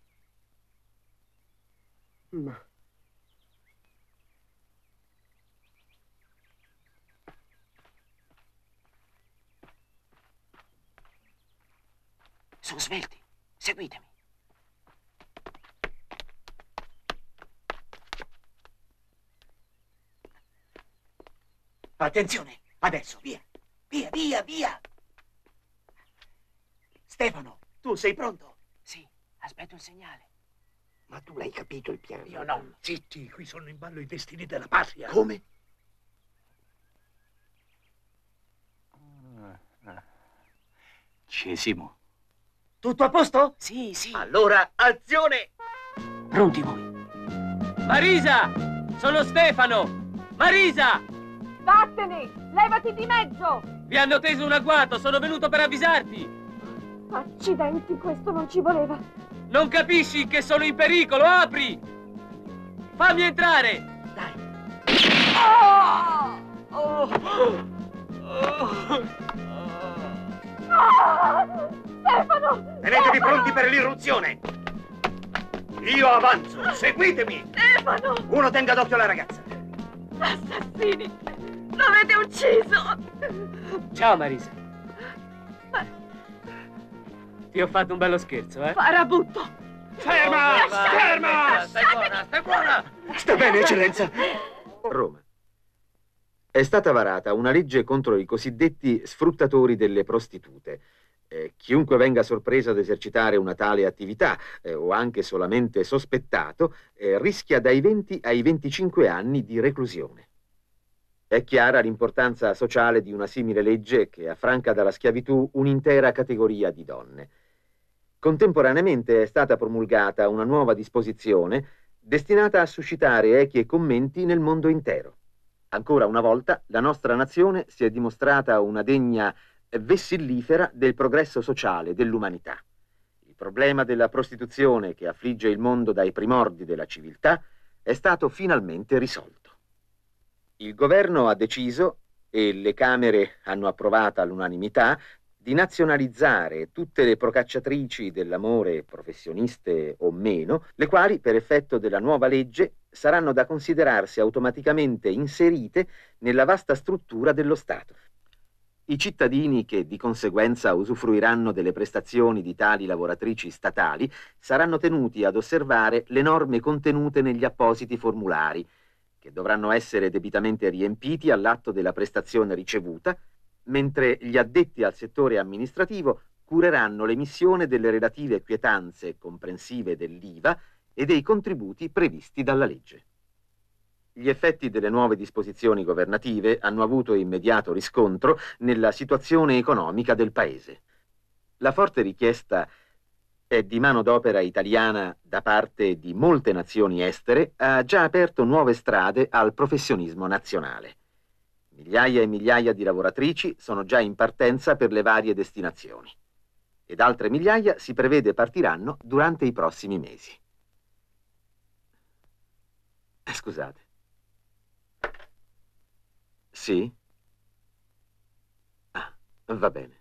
Ma... Sono svelti. Seguitemi. Attenzione, adesso, via. Via. Stefano, tu sei pronto? Sì, aspetto il segnale. Ma tu l'hai capito il piano? Io no. Zitti, qui sono in ballo i destini della patria. Come? Cesimo. Tutto a posto? Sì. Allora, azione! Pronti voi. Marisa! Sono Stefano! Marisa! Vattene! Levati di mezzo! Vi hanno teso un agguato, sono venuto per avvisarti! Accidenti, questo non ci voleva. Non capisci che sono in pericolo? Apri! Fammi entrare! Dai! Stefano! Tenetevi pronti per l'irruzione! Io avanzo, seguitemi! Stefano! Uno tenga d'occhio la ragazza. Assassini! L'avete ucciso! Ciao Marisa. Ti ho fatto un bello scherzo, eh? Farabutto! Ferma! Stai buona! Sta bene, eccellenza! Roma. È stata varata una legge contro i cosiddetti sfruttatori delle prostitute. Chiunque venga sorpreso ad esercitare una tale attività, o anche solamente sospettato, rischia dai 20 ai 25 anni di reclusione. È chiara l'importanza sociale di una simile legge che affranca dalla schiavitù un'intera categoria di donne. Contemporaneamente è stata promulgata una nuova disposizione destinata a suscitare echi e commenti nel mondo intero. Ancora una volta la nostra nazione si è dimostrata una degna vessillifera del progresso sociale dell'umanità. Il problema della prostituzione che affligge il mondo dai primordi della civiltà è stato finalmente risolto. Il governo ha deciso, e le Camere hanno approvato all'unanimità, di nazionalizzare tutte le procacciatrici dell'amore, professioniste o meno, le quali, per effetto della nuova legge, saranno da considerarsi automaticamente inserite nella vasta struttura dello Stato. I cittadini che di conseguenza usufruiranno delle prestazioni di tali lavoratrici statali saranno tenuti ad osservare le norme contenute negli appositi formulari, che dovranno essere debitamente riempiti all'atto della prestazione ricevuta, mentre gli addetti al settore amministrativo cureranno l'emissione delle relative quietanze comprensive dell'IVA e dei contributi previsti dalla legge. Gli effetti delle nuove disposizioni governative hanno avuto immediato riscontro nella situazione economica del Paese. La forte richiesta di manodopera italiana da parte di molte nazioni estere ha già aperto nuove strade al professionismo nazionale. Migliaia e migliaia di lavoratrici sono già in partenza per le varie destinazioni ed altre migliaia si prevede partiranno durante i prossimi mesi. Scusate. Sì? Ah, va bene.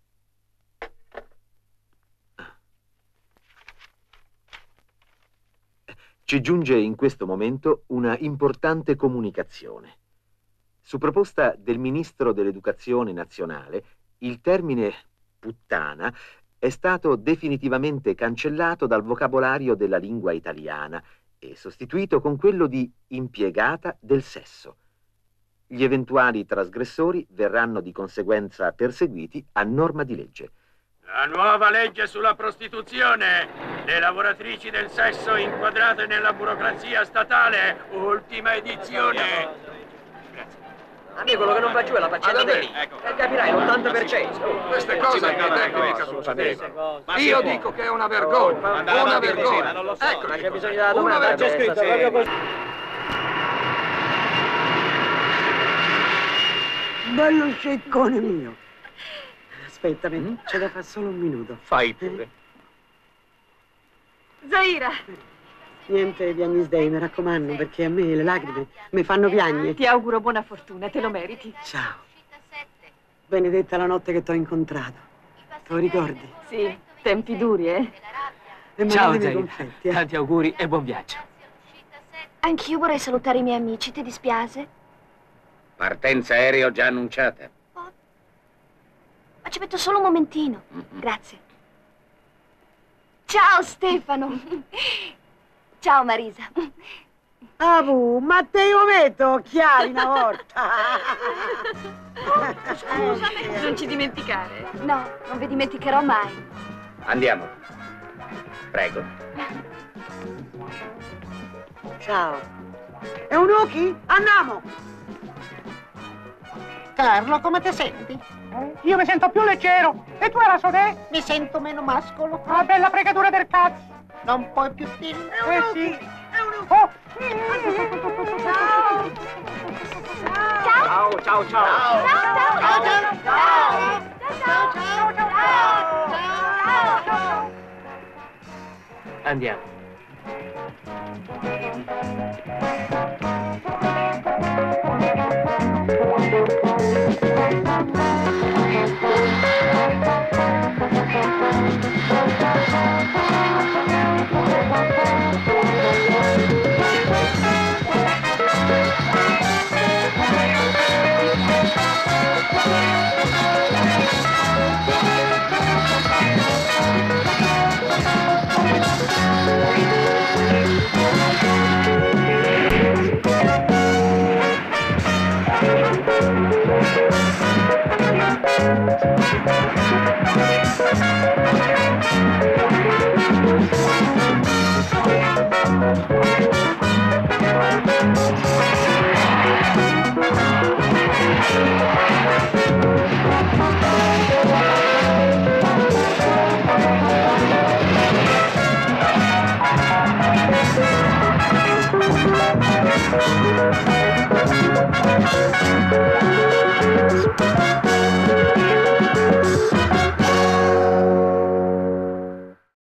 Ci giunge in questo momento una importante comunicazione. Su proposta del Ministro dell'Educazione Nazionale, il termine puttana è stato definitivamente cancellato dal vocabolario della lingua italiana e sostituito con quello di impiegata del sesso. Gli eventuali trasgressori verranno di conseguenza perseguiti a norma di legge. La nuova legge sulla prostituzione, le lavoratrici del sesso inquadrate nella burocrazia statale, ultima edizione. Grazie. A me quello che non va giù è la faccenda di lì. Capirai, l'80%. Queste cose non vengono mica assolutamente. Io dico che è una vergogna. Una vergogna. Ecco, c'è bisogno della una domanda. vergogna. C'è scritto proprio così. Bello sceccone mio. Aspettami, c'è da fare solo un minuto. Fai pure. Zaira! Niente di Agnus Dei, mi raccomando, perché a me le lacrime mi fanno piangere. Ti auguro buona fortuna, te lo meriti. Ciao. Benedetta la notte che t'ho incontrato. Te lo ricordi? Sì, tempi duri, eh? E Ciao, magari mi Zaira. confetti, Tanti auguri e buon viaggio. Anch'io vorrei salutare i miei amici, ti dispiace? Partenza aereo già annunciata. Ma ci metto solo un momentino. Grazie. Ciao Stefano. Ciao Marisa. Matteo metto occhiali una volta. Scusami, non ci dimenticare. No, non vi dimenticherò mai. Andiamo. Prego. Ciao. Eunuchi, andiamo. Carlo, come ti senti? Io mi sento più leggero. E tu, Erasode? Mi sento meno mascolo. Una bella fregatura del cazzo. Non puoi più dirlo. Sì. Oh. Ciao, ciao, ciao. Andiamo.